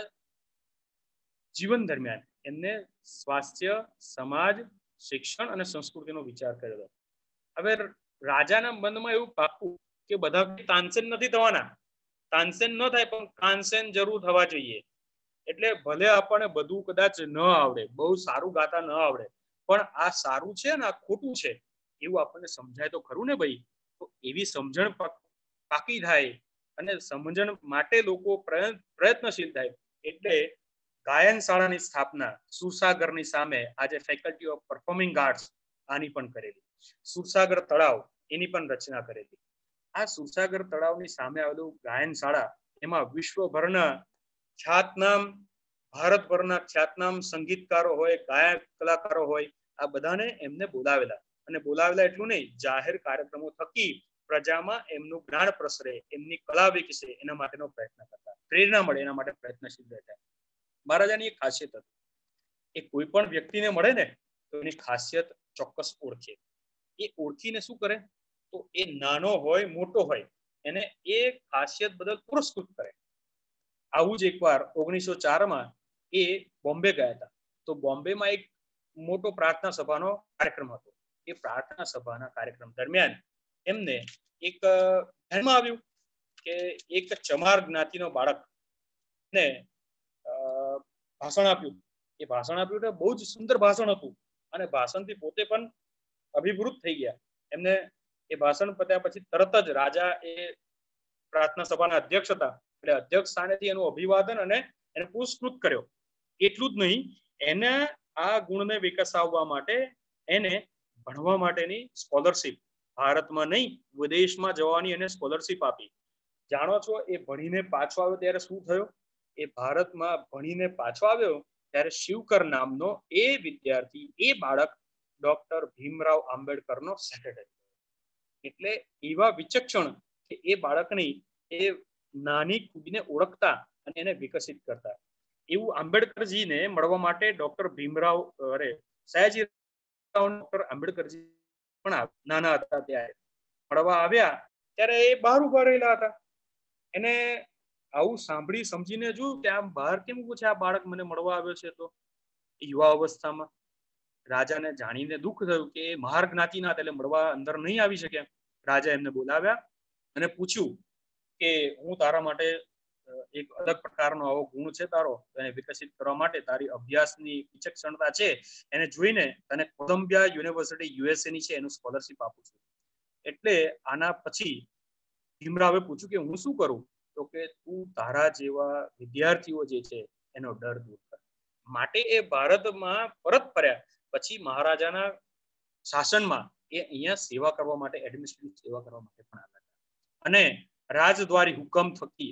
જીવન દરમિયાન એમને સ્વાસ્થ્ય, સમાજ, શિક્ષણ અને સંસ્કૃતિનો વિચાર કરેલો. હવે રાજાના મનમાં એવું પાક્કું કે બધા તાનસેન નથી થવાના. તાનસેન ન થાય પણ કાનસેન જરૂર થવા જોઈએ. એટલે ભલે આપણને બધું કદાચ ન આવડે, બહુ સારું ગાતા ન આવડે, પણ આ સારું છે ને આ ખોટું છે એવું આપણને સમજાય તો ખરું ને ભાઈ. તો એવી સમજણ પાકી થાય અને સમજણ માટે લોકો પ્રયત્નશીલ થાય. એટલે ગાયન શાળાની સ્થાપના સુરસાગરની સામે આજે ફેકલ્ટી ઓફ પરફોર્મિંગ આર્ટ્સ આની પણ કરેલી. સુરસાગર તળાવ એની પણ રચના કરેલી. આ સુરસાગર તળાવની સામે આવેલું ગાયન શાળા એમાં વિશ્વભરના ખ્યાતનામ, ભારતભરના ખ્યાતનામ સંગીતકારો હોય, ગાયક કલાકારો હોય, આ બધાને એમને બોલાવેલા. અને બોલાવેલા એટલું નહીં, જાહેર કાર્યક્રમો થકી પ્રજામાં એમનું જ્ઞાન પ્રસરે, એમની કલા વિકસે એના માટેનો પ્રયત્ન કરતા. પ્રેરણા મળે એના માટે પ્રયત્નશીલ રહેતા. મહારાજાની એક ખાસિયત હતી, એ કોઈ પણ વ્યક્તિને મળે ને તો એની ખાસિયત ચોક્કસ ઓળખે. એ ઓળખીને શું કરે તો એ નાનો હોય મોટો હોય એને એ ખાસિયત બદલ પુરસ્કૃત કરે. આવું જ એકવાર 1904માં એ બોમ્બે ગયા હતા. તો બોમ્બેમાં એક મોટો પ્રાર્થના સભાનો કાર્યક્રમ હતો. એ પ્રાર્થના સભાના કાર્યક્રમ દરમિયાન એમને એક ધ્યાનમાં આવ્યું કે એક ચમાર જ્ઞાતિનો બાળક ને ભાષણ આપ્યું. એ ભાષણ આપ્યું એટલે બહુ જ સુંદર ભાષણ હતું અને ભાષણથી પોતે પણ અભિભૂત થઈ ગયા. એમને એ ભાષણ પત્યા પછી તરત જ રાજા એ પ્રાર્થના સભાના અધ્યક્ષ હતા એટલે અધ્યક્ષ સ્થાનેથી એનું અભિવાદન અને એને પુરસ્કૃત કર્યો. એટલું જ નહીં, એને આ ગુણને વિકસાવવા માટે એને ભણવા માટેની સ્કોલરશિપ, ભારતમાં નહીં વિદેશમાં જવાની એને સ્કોલરશિપ આપી. જાણો છો એ ભણીને પાછો આવ્યો ત્યારે શું થયો? એ ભારતમાં ભણીને પાછો આવ્યો ત્યારે શિવકર નામનો એ વિદ્યાર્થી, એ બાળક ડોક્ટર ભીમરાવ આંબેડકરનો સેક્રેટરી. એટલે એવા વિચક્ષણ કે એ બાળકની એ નાની ખૂબીને ઓળખતા અને એને વિકસિત કરતા. એવું આંબેડકરજીને મળવા માટે ડોક્ટર ભીમરાવ સયાજી ડોક્ટર આંબેડકરજી પણ નાના હતા ત્યારે મળવા આવ્યા ત્યારે એ બહાર ઉભા રહેલા હતા. એને આવું સાંભળી સમજીને જોયું કે આમ બહાર કેમ ઉભું છે આ બાળક, મને મળવા આવ્યો છે. તો યુવા અવસ્થામાં રાજાને જાણીને દુઃખ થયું કે મહાર જ્ઞાતિના એટલે મળવા અંદર નહીં આવી શકે. રાજા એમને બોલાવ્યા અને પૂછ્યું કે હું તારા માટે એક અલગ પ્રકારનો આવો ગુણ છે તારો, એને વિકસિત કરવા માટે તારી અભ્યાસની વિચક્ષણતા છે એને જોઈને તને કોલંબિયા યુનિવર્સિટી યુએસએ ની છે એનું સ્કોલરશિપ આપું છું. એટલે આના પછી ભીમરાવે પૂછ્યું કે હું શું કરું? તો કે તું તારા જેવા વિદ્યાર્થીઓ જે છે એનો ડર દૂર કર. માટે એ ભારતમાં પરત ફર્યા પછી મહારાજાના શાસનમાં એ અહીંયા સેવા કરવા માટે, એડમિનિસ્ટ્રેટિવ સેવા કરવા માટે પણ આવ્યા અને રાજદ્વારી હુકમ થકી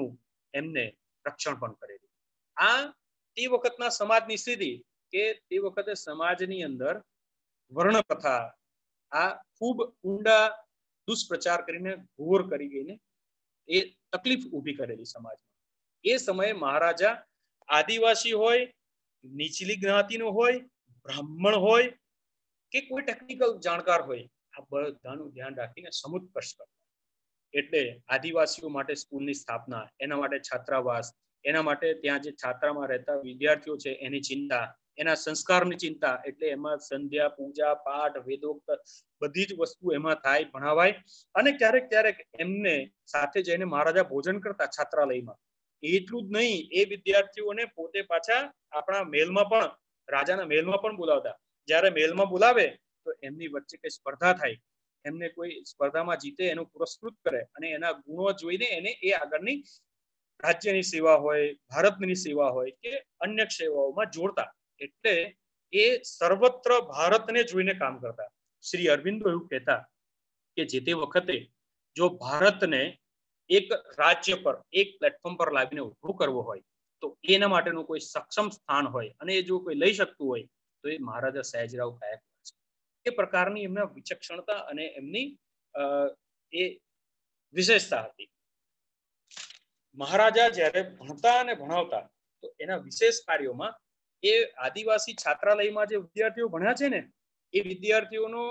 એમને રક્ષણ પણ કરેલું. આ તે વખતના સમાજની સ્થિતિ કે તે વખતે સમાજની અંદર વર્ણ પ્રથા આ ખૂબ ઊંડા દુષ્પ્રચાર કરીને ઘોર કરી ગઈને એ તકલીફ ઊભી કરેલી સમાજમાં. એ સમયે મહારાજા આદિવાસી હોય, નીચલી જ્ઞાતિનો હોય, બ્રાહ્મણ હોય કે કોઈ ટેકનિકલ જાણકાર હોય, આ બધાનું ધ્યાન રાખીને સમુત્કર્ષ કરતા. એટલે આદિવાસીઓ માટે સ્કૂલની સ્થાપના, એના માટે છાત્રાવાસ, એના માટે ત્યાં જે છાત્રામાં રહેતા વિદ્યાર્થીઓ છે એની ચિંતા, એના સંસ્કારની ચિંતા, એટલે એમાં સંધ્યા, પૂજા, પાઠ, વેદોક્ત બધી જ વસ્તુ એમાં થાય, ભણાવાય. અને ક્યારેક ક્યારેક એમને સાથે જઈને મહારાજા ભોજન કરતા છાત્રાલયમાં. એટલું જ નહીં, એ વિદ્યાર્થીઓને પોતે પાછા આપણા મેલમાં પણ, રાજાના મેલમાં પણ બોલાવતા. જ્યારે મેલમાં બોલાવે તો એમની વચ્ચે કઈ સ્પર્ધા થાય, એમને કોઈ સ્પર્ધામાં જીતે એનું પુરસ્કૃત કરે અને એના ગુણો જોઈને એને એ આગળની રાજ્યની સેવા હોય, ભારતની સેવા હોય કે અન્ય સેવાઓમાં જોડતા. એટલે એ સર્વત્ર ભારતને જોઈને કામ કરતા. શ્રી અરવિંદો એવું કહેતા કે જે તે વખતે જો ભારતને એક રાજ્ય પર, એક પ્લેટફોર્મ પર લાવીને ઉભું કરવો હોય તો એના માટેનું કોઈ સક્ષમ સ્થાન હોય અને એ જો કોઈ લઈ શકતું હોય તો એ મહારાજા સયાજીરાવ ગાયકવાડ છે. એ પ્રકારની એમના વિચક્ષણતા અને એમની એ વિશેષતા હતી. મહારાજા જ્યારે ભણતા અને ભણાવતા તો એના વિશેષ કાર્યોમાં એ આદિવાસી છાત્રાલયમાં જે વિદ્યાર્થીઓ ભણ્યા છે ને એ વિદ્યાર્થીઓનો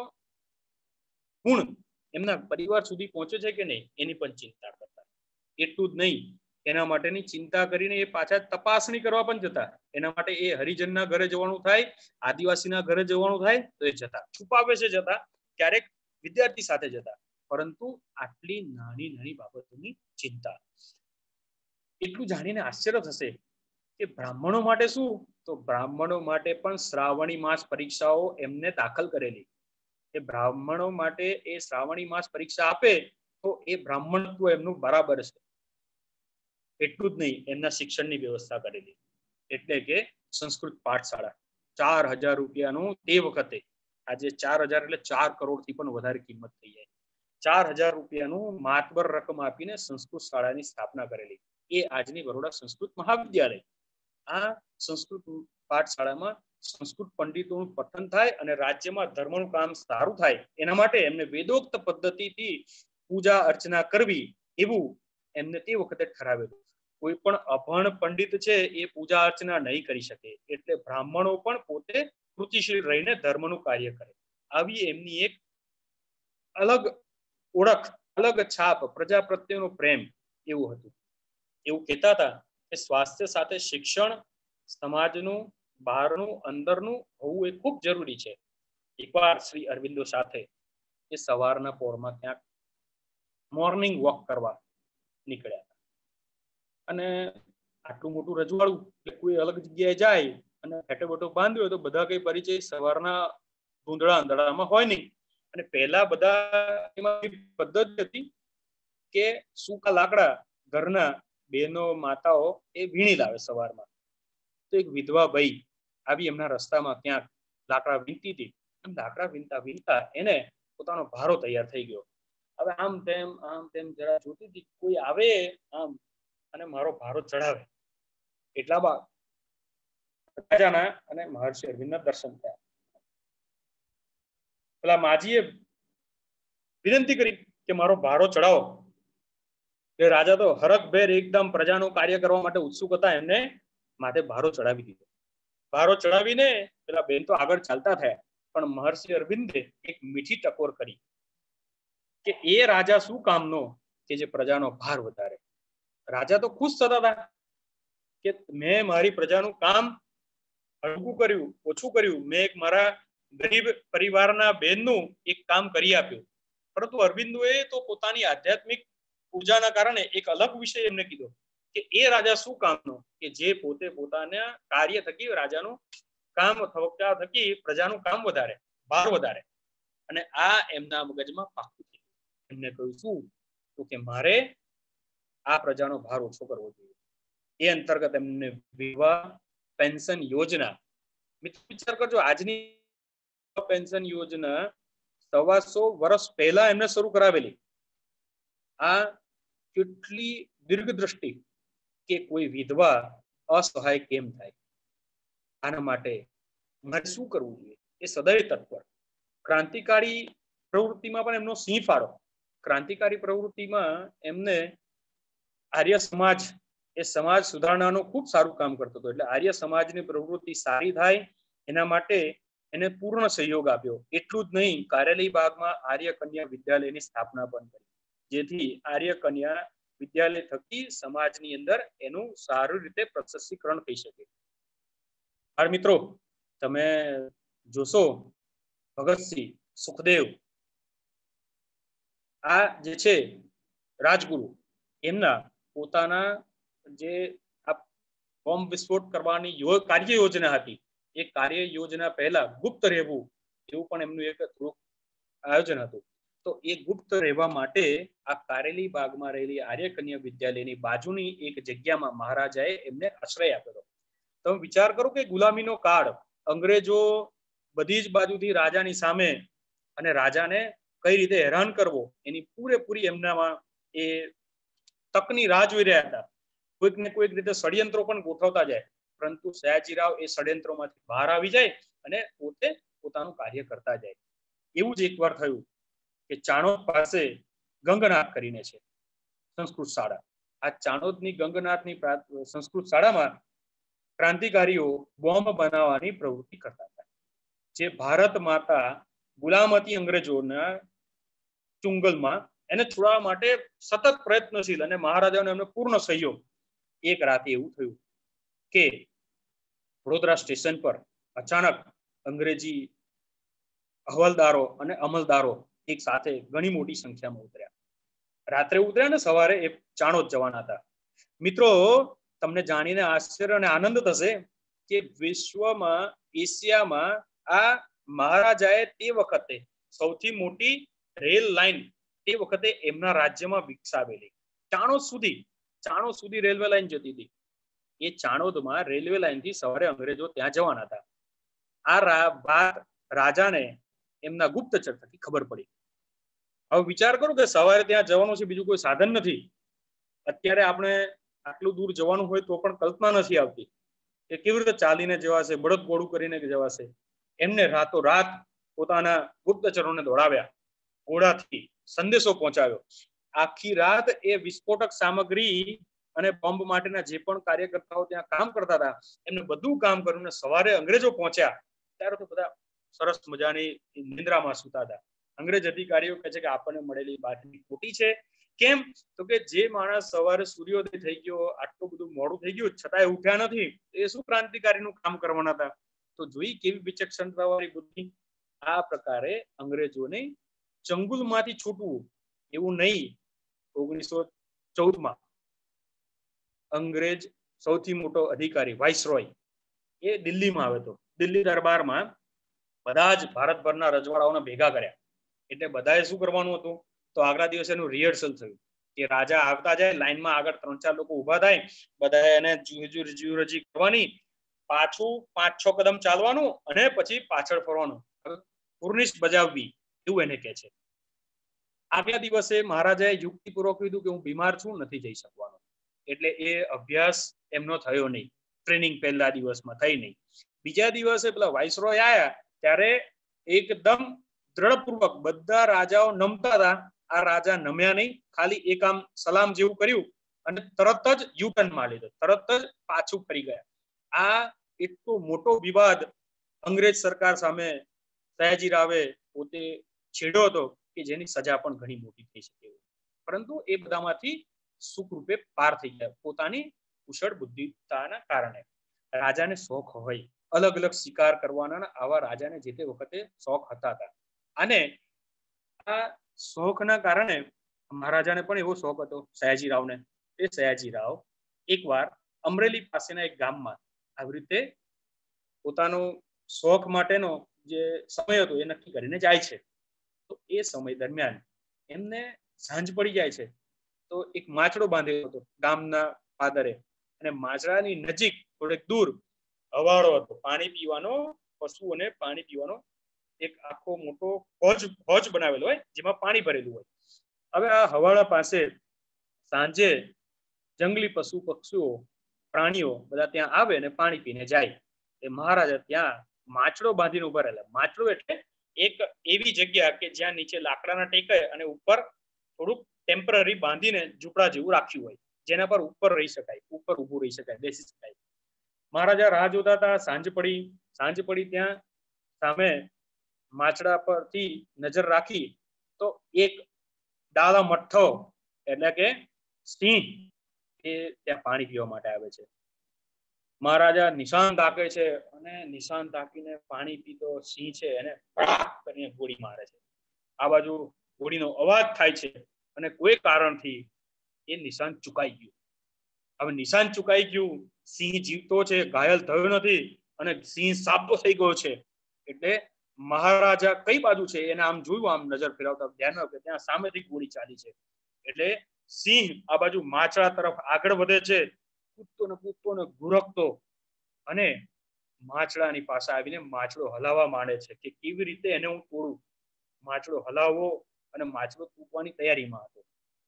ગુણ એમના પરિવાર સુધી પહોંચે છે કે નહીં એની પણ ચિંતા કરતા. એટલું જ નહીં, એના માટેની ચિંતા કરીને એ પાછા તપાસણી કરવા પણ જતા. એના માટે એ હરિજનના ઘરે જવાનું થાય, આદિવાસીના ઘરે જવાનું થાય તો એ જતા. છુપાવે છે જતા, ક્યારેક વિદ્યાર્થી સાથે જતા, પરંતુ આટલી નાની નાની બાબતોની ચિંતા. એટલું જાણીને આશ્ચર્ય થશે કે બ્રાહ્મણો માટે શું? તો બ્રાહ્મણો માટે પણ શ્રાવણી માસ પરીક્ષાઓ એમને દાખલ કરેલી. એ બ્રાહ્મણો માટે એ શ્રાવણી માસ પરીક્ષા આપે તો એ બ્રાહ્મણત્વ એમનું બરાબર છે. એટલું જ નહીં, એમના શિક્ષણની વ્યવસ્થા કરેલી. એટલે કે સંસ્કૃત પાઠશાળા 4,000 રૂપિયાનું તે વખતે, આજે 4,000 એટલે 4 કરોડથી પણ વધારે કિંમત થઈ જાય, 4,000 રૂપિયાનું માતબર રકમ આપીને સંસ્કૃત શાળાની સ્થાપના કરેલી. એ આજની બરોડા સંસ્કૃત મહાવિદ્યાલય. આ સંસ્કૃત પાઠશાળામાં સંસ્કૃત પંડિતોનું પઠન થાય અને રાજ્યમાં ધર્મનું કામ સારું થાય એના માટે એમને વેદોક્ત પદ્ધતિથી પૂજા અર્ચના કરવી એવું એમને તે વખતે ઠરાવેલું. કોઈ પણ અભણ પંડિત છે એ પૂજા અર્ચના નહીં કરી શકે, એટલે બ્રાહ્મણો પણ પોતે કૃતિશીલ રહીને ધર્મનું કાર્ય કરે. આવી એમની એક અલગ ઓળખ, અલગ છાપ, પ્રજા પ્રત્યેનો પ્રેમ એવું હતું. એવું કહેતા હતા કે સ્વાસ્થ્ય સાથે શિક્ષણ, સમાજનું બહારનું અંદરનું હોવું એ ખૂબ જરૂરી છે. એકવાર શ્રી અરવિંદો સાથે એ સવારના પોરમાં ક્યાંક મોર્નિંગ વોક કરવા નીકળ્યા હતા અને આટલું મોટું રજવાડું કે કોઈ અલગ જગ્યાએ જાય અને ફેટો બેટો બાંધ્યો હોય તો બધા કઈ પરિચય સવારના ધૂંધળા અંધારામાં હોય નહીં. અને પહેલા બધા પદ્ધતિ હતી કે સૂકા લાકડા ઘરના બહેનો માતાઓ એ વીણી લાવે સવારમાં. તો એક વિધવા ભાઈ આવી એમના રસ્તામાં ક્યાંક લાકડા વીણતી હતી. લાકડા વીણતા વીણતા એને પોતાનો ભારો તૈયાર થઈ ગયો. હવે આમ તેમ જરા જોતી હતી, કોઈ આવે આમ અને મારો ભારો ચડાવે. એટલામાં રાજાના અને મહર્ષિ અરવિંદના દર્શન થયા. પેલા માજીએ વિનંતી કરી કે મારો ભારો ચડાવો. એ રાજા તો હરખભેર એકદમ પ્રજાનું કાર્ય કરવા માટે ઉત્સુક હતા, એમને માથે ભારો ચડાવી દીધો. ભારો ચડાવીને પેલા બેન તો આગળ ચાલતા થયા પણ મહર્ષિ અરવિંદે એક મીઠી ટકોર કરી કે એ રાજા શું કામનો કે જે પ્રજાનો ભાર વધારે. રાજા તો ખુશ થતા હતા કે મેં મારી પ્રજાનું કામ હળવું કર્યું, ઓછું કર્યું, મેં એક મારા ગરીબ પરિવારના બેનનું એક કામ કરી આપ્યું. પરંતુ અરવિંદોએ તો પોતાની આધ્યાત્મિક ઉર્જાના કારણે એક અલગ વિષય એમને કીધો કે એ રાજા શું કામનો કે જે પોતે પોતાના કાર્ય થકી રાજાનું કામ થકી પ્રજાનું કામ વધારે, ભાર વધારે. અને આ એમના મગજમાં પાકું થયું. એમને કહ્યું શું તો કે મારે આ પ્રજાનો ભાર ઓછો કરવો જોઈએ. એ અંતર્ગત એમને વિવાહ પેન્શન યોજના, મિત્રો વિચાર કરજો, આજની પેન્શન યોજના 125 વર્ષ પહેલા એમને શરૂ કરાવેલી. આ કેટલી દીર્ઘદ્રષ્ટિ કે કોઈ વિધવા અસહાય કેમ થાય. આના માટે મારે શું કરવું જોઈએ એ સદૈવ તત્પર. ક્રાંતિકારી પ્રવૃત્તિમાં પણ એમનો સિંહ ફાળો. ક્રાંતિકારી પ્રવૃત્તિમાં એમને આર્ય સમાજ, એ સમાજ સુધારણાનું ખૂબ સારું કામ કરતો હતો. એટલે આર્ય સમાજની પ્રવૃત્તિ સારી થાય એના માટે એને પૂર્ણ સહયોગ આપ્યો. એટલું જ નહીં, કારેલી બાગમાં આર્ય કન્યા વિદ્યાલયની સ્થાપના પણ કરી, જેથી આર્ય કન્યા વિદ્યાલય થકી સમાજની અંદર એનું સારી રીતે પ્રશસ્તિકરણ થઈ શકે. હાલ મિત્રો તમે જોશો ભગતસિંહ, સુખદેવ, આ જે છે રાજગુરુ, એમના પોતાના જે બોમ્બ વિસ્ફોટ કરવાની કાર્ય યોજના હતી, એ કાર્ય યોજના પહેલા ગુપ્ત રહેવું એવું પણ એમનું એક થોડુંક આયોજન હતું. તો એ ગુપ્ત રહેવા માટે આ કારેલી બાગમાં રહેલી આર્ય કન્યા વિદ્યાલયની બાજુની એક જગ્યામાં મહારાજાએ એમને આશ્રય આપ્યો. તમે વિચાર કરો કે ગુલામીનો કાળ, અંગ્રેજો બધી જ બાજુથી રાજાની સામે અને રાજાને કઈ રીતે હેરાન કરવો એની પૂરેપૂરી એમનામાં એ તકની રાહ જોઈ રહ્યા હતા. કોઈક ને કોઈક રીતે ષડયંત્રો પણ ગોઠવતા જાય, પરંતુ સયાજીરાવ એ ષડયંત્રોમાંથી બહાર આવી જાય અને પોતે પોતાનું કાર્ય કરતા જાય. એવું જ એકવાર થયું કે ચાણોદ પાસે ગંગનાથ કરીને છે સંસ્કૃત શાળા. આ ચાણોદની ગંગનાથની સંસ્કૃત શાળામાં ક્રાંતિકારીઓ બોમ્બ બનાવવાની પ્રવૃત્તિ કરતા હતા, જે ભારત માતા ગુલામ હતી અંગ્રેજોના ચુંગલમાં, એને છોડાવવા માટે સતત પ્રયત્નશીલ અને મહારાજાનો એમને પૂર્ણ સહયોગ. એક રાતે એવું થયું કે વડોદરા સ્ટેશન પર અચાનક અંગ્રેજી હવાલદારો અને અમલદારો એક સાથે ઘણી મોટી સંખ્યામાં ઉતર્યા. રાત્રે ઉતર્યા ને સવારે એ ચાણોદ જવાના હતા. મિત્રો તમને જાણીને આશ્ચર્ય અને આનંદ થશે કે વિશ્વમાં, એશિયામાં આ મહારાજાએ તે વખતે સૌથી મોટી રેલ લાઈન તે વખતે એમના રાજ્યમાં વિકસાવેલી. ચાણોદ સુધી રેલવે લાઈન જતી હતી. એ ચાણોદમાં રેલવે લાઈનથી સવારે અંગ્રેજો ત્યાં જવાના હતા. આ વાત રાજાને એમના ગુપ્તચર થકી ખબર પડી. હવે વિચાર કરો કે સવારે ત્યાં જવાનું છે, બીજું કોઈ સાધન નથી. અત્યારે આપણે આટલું દૂર જવાનું હોય તો પણ કલ્પના નથી આવતી કે કેવી રીતે ચાલીને જવાશે, બળદ ઘોડું કરીને જવાશે. એમને રાતોરાત પોતાના ગુપ્તચરોને દોડાવ્યા, ઘોડાથી સંદેશો પહોંચાવ્યો. આખી રાત એ વિસ્ફોટક સામગ્રી અને બોમ્બ માટેના જે પણ કાર્યકર્તાઓ ત્યાં કામ કરતા હતા એમને બધું કામ કર્યું. સવારે અંગ્રેજો પહોંચ્યા ત્યારે તો બધા સરસ મજાની નિંદ્રામાં સૂતા હતા. અંગ્રેજ અધિકારીઓ કહે છે કે આપણને મળેલી બાતમી ખોટી છે. કેમ તો કે જે માણસ સવારે સૂર્યોદય થઈ ગયો, આટલું બધું મોડું થઈ ગયું છતાંય ઉઠ્યા નથી, એ શું ક્રાંતિકારીનું કામ કરવાના હતા? તો જોઈ કેવી વિચક્ષણતા વાળી બુદ્ધિ. આ પ્રકારે અંગ્રેજોને ચંગુલમાંથી છૂટવું એવું નહીં. 1914માં અંગ્રેજ સૌથી મોટો અધિકારી વાઇસરોય એ દિલ્હીમાં આવ્યો હતો. દિલ્હી દરબારમાં બધા જ ભારતભરના રજવાડાઓને ભેગા કર્યા. એટલે બધાએ શું કરવાનું હતું તો આગલા દિવસે એનું રિહર્સલ થયું કે રાજા આવતા જાય, લાઈનમાં આગળ 3-4 લોકો ઉભા થાય, બધાએ એને જીવરજી કરવાની, પાછું 5-6 કદમ ચાલવાનું અને પછી પાછળ ફરવાનું, ફુર્નિશ બજાવવી, એવું એને કહે છે. આગલા દિવસે મહારાજાએ યુક્તિપૂર્વક કીધું કે હું બીમાર છું, નથી જઈ શકવાનો. એટલે એ અભ્યાસ એમનો થયો નહીં, ટ્રેનિંગ પહેલા દિવસમાં થઈ નહીં. બીજા દિવસે પેલા વાઇસરોય આયા ત્યારે એકદમ દ્રઢપૂર્વક બધા રાજાઓ નમતા હતા. આ રાજા નમ્યા નહીં, ખાલી એક આમ સલામ જેવું કર્યું અને તરત જ યુટર્ન મારી લીધો, તરત જ પાછું ફરી ગયા. આ એટલો મોટો વિવાદ અંગ્રેજ સરકાર સામે સયાજીરાવે પોતે છેડ્યો હતો કે જેની સજા પણ ઘણી મોટી થઈ શકે, પરંતુ એ બધામાંથી સુખરૂપે પાર થઈ ગયા પોતાની કુશળ બુદ્ધિતાના કારણે. રાજાને શોખ હોય અલગ અલગ શિકાર કરવાના, આવા રાજાને જે તે વખતે શોખ હતા. અને આ શોખના કારણે મહારાજાને પણ એવો શોખ હતો સયાજીરાવને. એ સયાજીરાવ એકવાર અમરેલી પાસેના એક ગામમાં આવી રીતે પોતાનો શોખ માટેનો જે સમય હતો એ નક્કી કરીને જાય છે. તો એ સમય દરમિયાન એમને સાંજ પડી જાય છે. તો એક માછડો બાંધેલો હતો ગામના પાદરે, અને માછડાની નજીક થોડેક દૂર હવાડો હતો પાણી પીવાનો, પશુઓને પાણી પીવાનો એક આખો મોટો હોજ બનાવેલો હોય જેમાં પાણી ભરેલું હોય. હવે આ હવાડા પાસે સાંજે જંગલી પશુ પક્ષીઓ પ્રાણીઓ બધા ત્યાં આવે અને પાણી પીને જાય. એ મહારાજા ત્યાં માછડો બાંધીને ઉભા રહેલા. માછડો એટલે એક એવી જગ્યા કે જ્યાં નીચે લાકડાના ટેકાય અને ઉપર થોડુંક ટેમ્પરરી બાંધીને ઝૂંપડા જેવું રાખ્યું હોય, જેના પર ઉપર રહી શકાય, ઉપર ઉભું રહી શકાય, બેસી શકાય. મહારાજા રાહ જોતા હતા. સાંજ પડી ત્યાં સામે માછડા પરથી નજર રાખી તો એક ડાલા મઠ્ઠો એટલે કે સિંહ એ ત્યાં પાણી પીવા માટે આવે છે. મહારાજા નિશાન તાકે છે અને નિશાન તાકીને પાણી પીતો સિંહ છે એને કરીને ગોળી મારે છે. આ બાજુ ગોળીનો અવાજ થાય છે અને કોઈ કારણથી એ નિશાન ચુકાઈ ગયું. હવે નિશાન ચુકાઈ ગયું, સિંહ જીવતો છે, ઘાયલ થયો નથી અને સિંહ સાબતો થઈ ગયો છે. એટલે મહારાજા કઈ બાજુ છે એને આમ જોયું, આમ નજર ફેરવતા ધ્યાન કે ત્યાં સામેથી ગોળી ચાલી છે. એટલે સિંહ આ બાજુ માછડા તરફ આગળ વધે છે, કૂદતો ને ગુરકતો, અને માછડાની પાસે આવીને માછડો હલાવવા માંડે છે કે કેવી રીતે એને હું તોડું. માછડો હલાવવો અને માછડો તૂટવાની તૈયારીમાં હતો.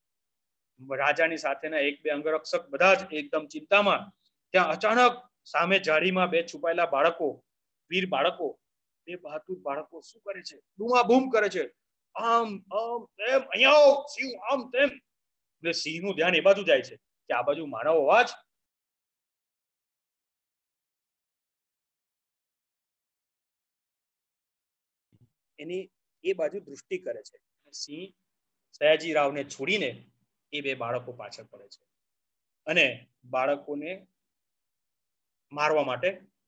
રાજાની સાથેના એક બે અંગરક્ષક બધા જ એકદમ ચિંતામાં. ત્યાં અચાનક સામે જાળીમાં બે છુપાયેલા બાળકો, વીર બાળકો, બે બહાદુર બાળકો શું કરે છે, બૂમાબૂમ કરે છે, આમ આમ તેમ, અહીંયા સિંહ આમ તેમ. એટલે સિંહનું ધ્યાન એ બાજુ જાય છે કે આ બાજુ માનવ અવાજ એની એ બાજુ દૃષ્ટિ કરે છે. સિંહ સયાજીરાવને છોડીને એ બે બાળકો પાછળ પડે છે અને બાળકોને મારવા માટે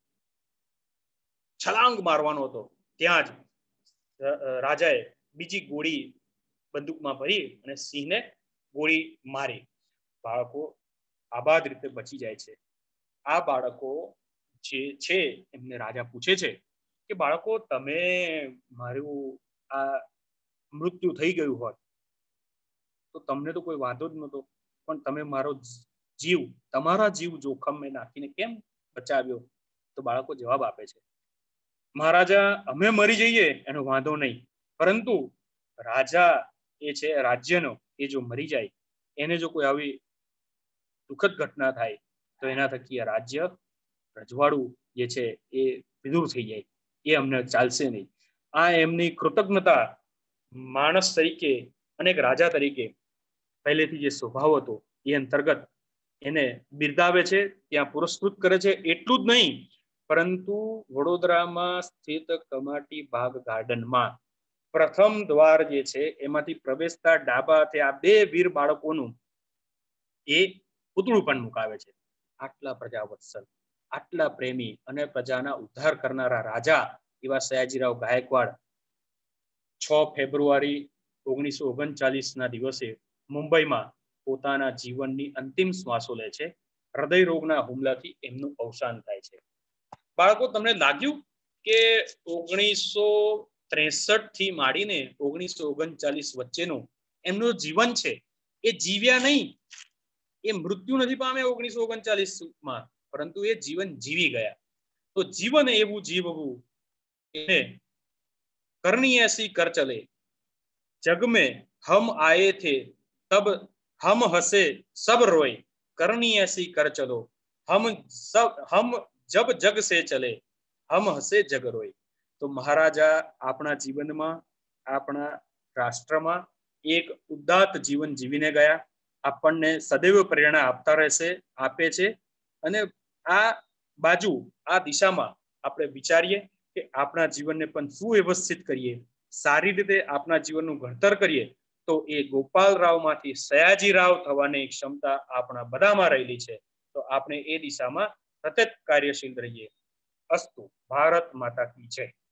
છલાંગ મારવાનો હતો. ત્યાં જ રાજાએ બીજી ગોળી બંદૂકમાં ભરી અને સિંહને ગોળી મારી. બાળકો આબાદ રીતે બચી જાય છે. આ બાળકો જે છે એમને રાજા પૂછે છે કે બાળકો તમે મારું આ મૃત્યુ થઈ ગયું હોત તો તમને તો કોઈ વાંધો જ નહોતો, પણ તમે મારો જીવ, તમારા જીવ જોખમે નાખીને કેમ બચાવ્યો? તો બાળકો જવાબ આપે છે, મહારાજા અમે મરી જઈએ એનો વાંધો નહીં, પરંતુ રાજા એ છે રાજ્યનો, એ જો મરી જાય, એને જો કોઈ આવી દુઃખદ ઘટના થાય તો એના થકી આ રાજ્ય રજવાડું જે છે એ વિદુર થઈ જાય, એ અમને ચાલશે નહીં. આ એમની કૃતજ્ઞતા માણસ તરીકે અને એક રાજા તરીકે પહેલેથી જે સ્વભાવ હતો એ અંતર્ગત એને બિરદાવે છે, ત્યાં પુરસ્કૃત કરે છે. એટલું જ નહીં, પરંતુ વડોદરામાં સ્થિત કમાટી બાગ ગાર્ડનમાં પ્રથમ દ્વાર જે છે એમાંથી પ્રવેશતા ડાબા હાથે આ બે વીર બાળકોનું એ પૂતળું પણ મુકાવે છે. આટલા પ્રજાવત્સલ, આટલા પ્રેમી અને પ્રજાના ઉદ્ધાર કરનારા રાજા એવા સયાજીરાવ ગાયકવાડ 6 ફેબ્રુઆરી 1939 ના દિવસે મુંબઈમાં પોતાના જીવનની અંતિમ શ્વાસો લે છે. હૃદય રોગના હુમલાથી એમનું અવસાન થાય છે. બાળકો, તમને લાગ્યું કે 1963 થી માંડીને 1939 વચ્ચેનું એમનું જીવન છે એ જીવ્યા નહીં, એ મૃત્યુ નથી પામ્યા 1939માં, પરંતુ એ જીવન જીવી ગયા. તો જીવન એવું જીવવું એને करनी ऐसी कर चले, जग में हम आए थे तब हम हंसे सब रोए, करनी ऐसी कर चलो, हम जब जग से चले, हम हंसे जग रोए. तो महाराजा આપણા જીવનમાં, આપણા રાષ્ટ્રમાં એક ઉદાત્ત જીવન જીવીને ગયા. આપણને સદૈવ પ્રેરણા આપતા રહેશે, આપે છે. અને આ બાજુ, આ દિશામાં આપણે વિચારીએ કે આપણા જીવનને પણ સુવ્યવસ્થિત કરીએ, સારી રીતે આપણા જીવનનું ઘડતર કરીએ, તો એ ગોપાલરાવમાંથી સયાજીરાવ થવાની ક્ષમતા આપણા બધામાં રહેલી છે. તો આપણે એ દિશામાં સતત કાર્યશીલ રહીએ. અસ્તુ. ભારત માતા કી જય.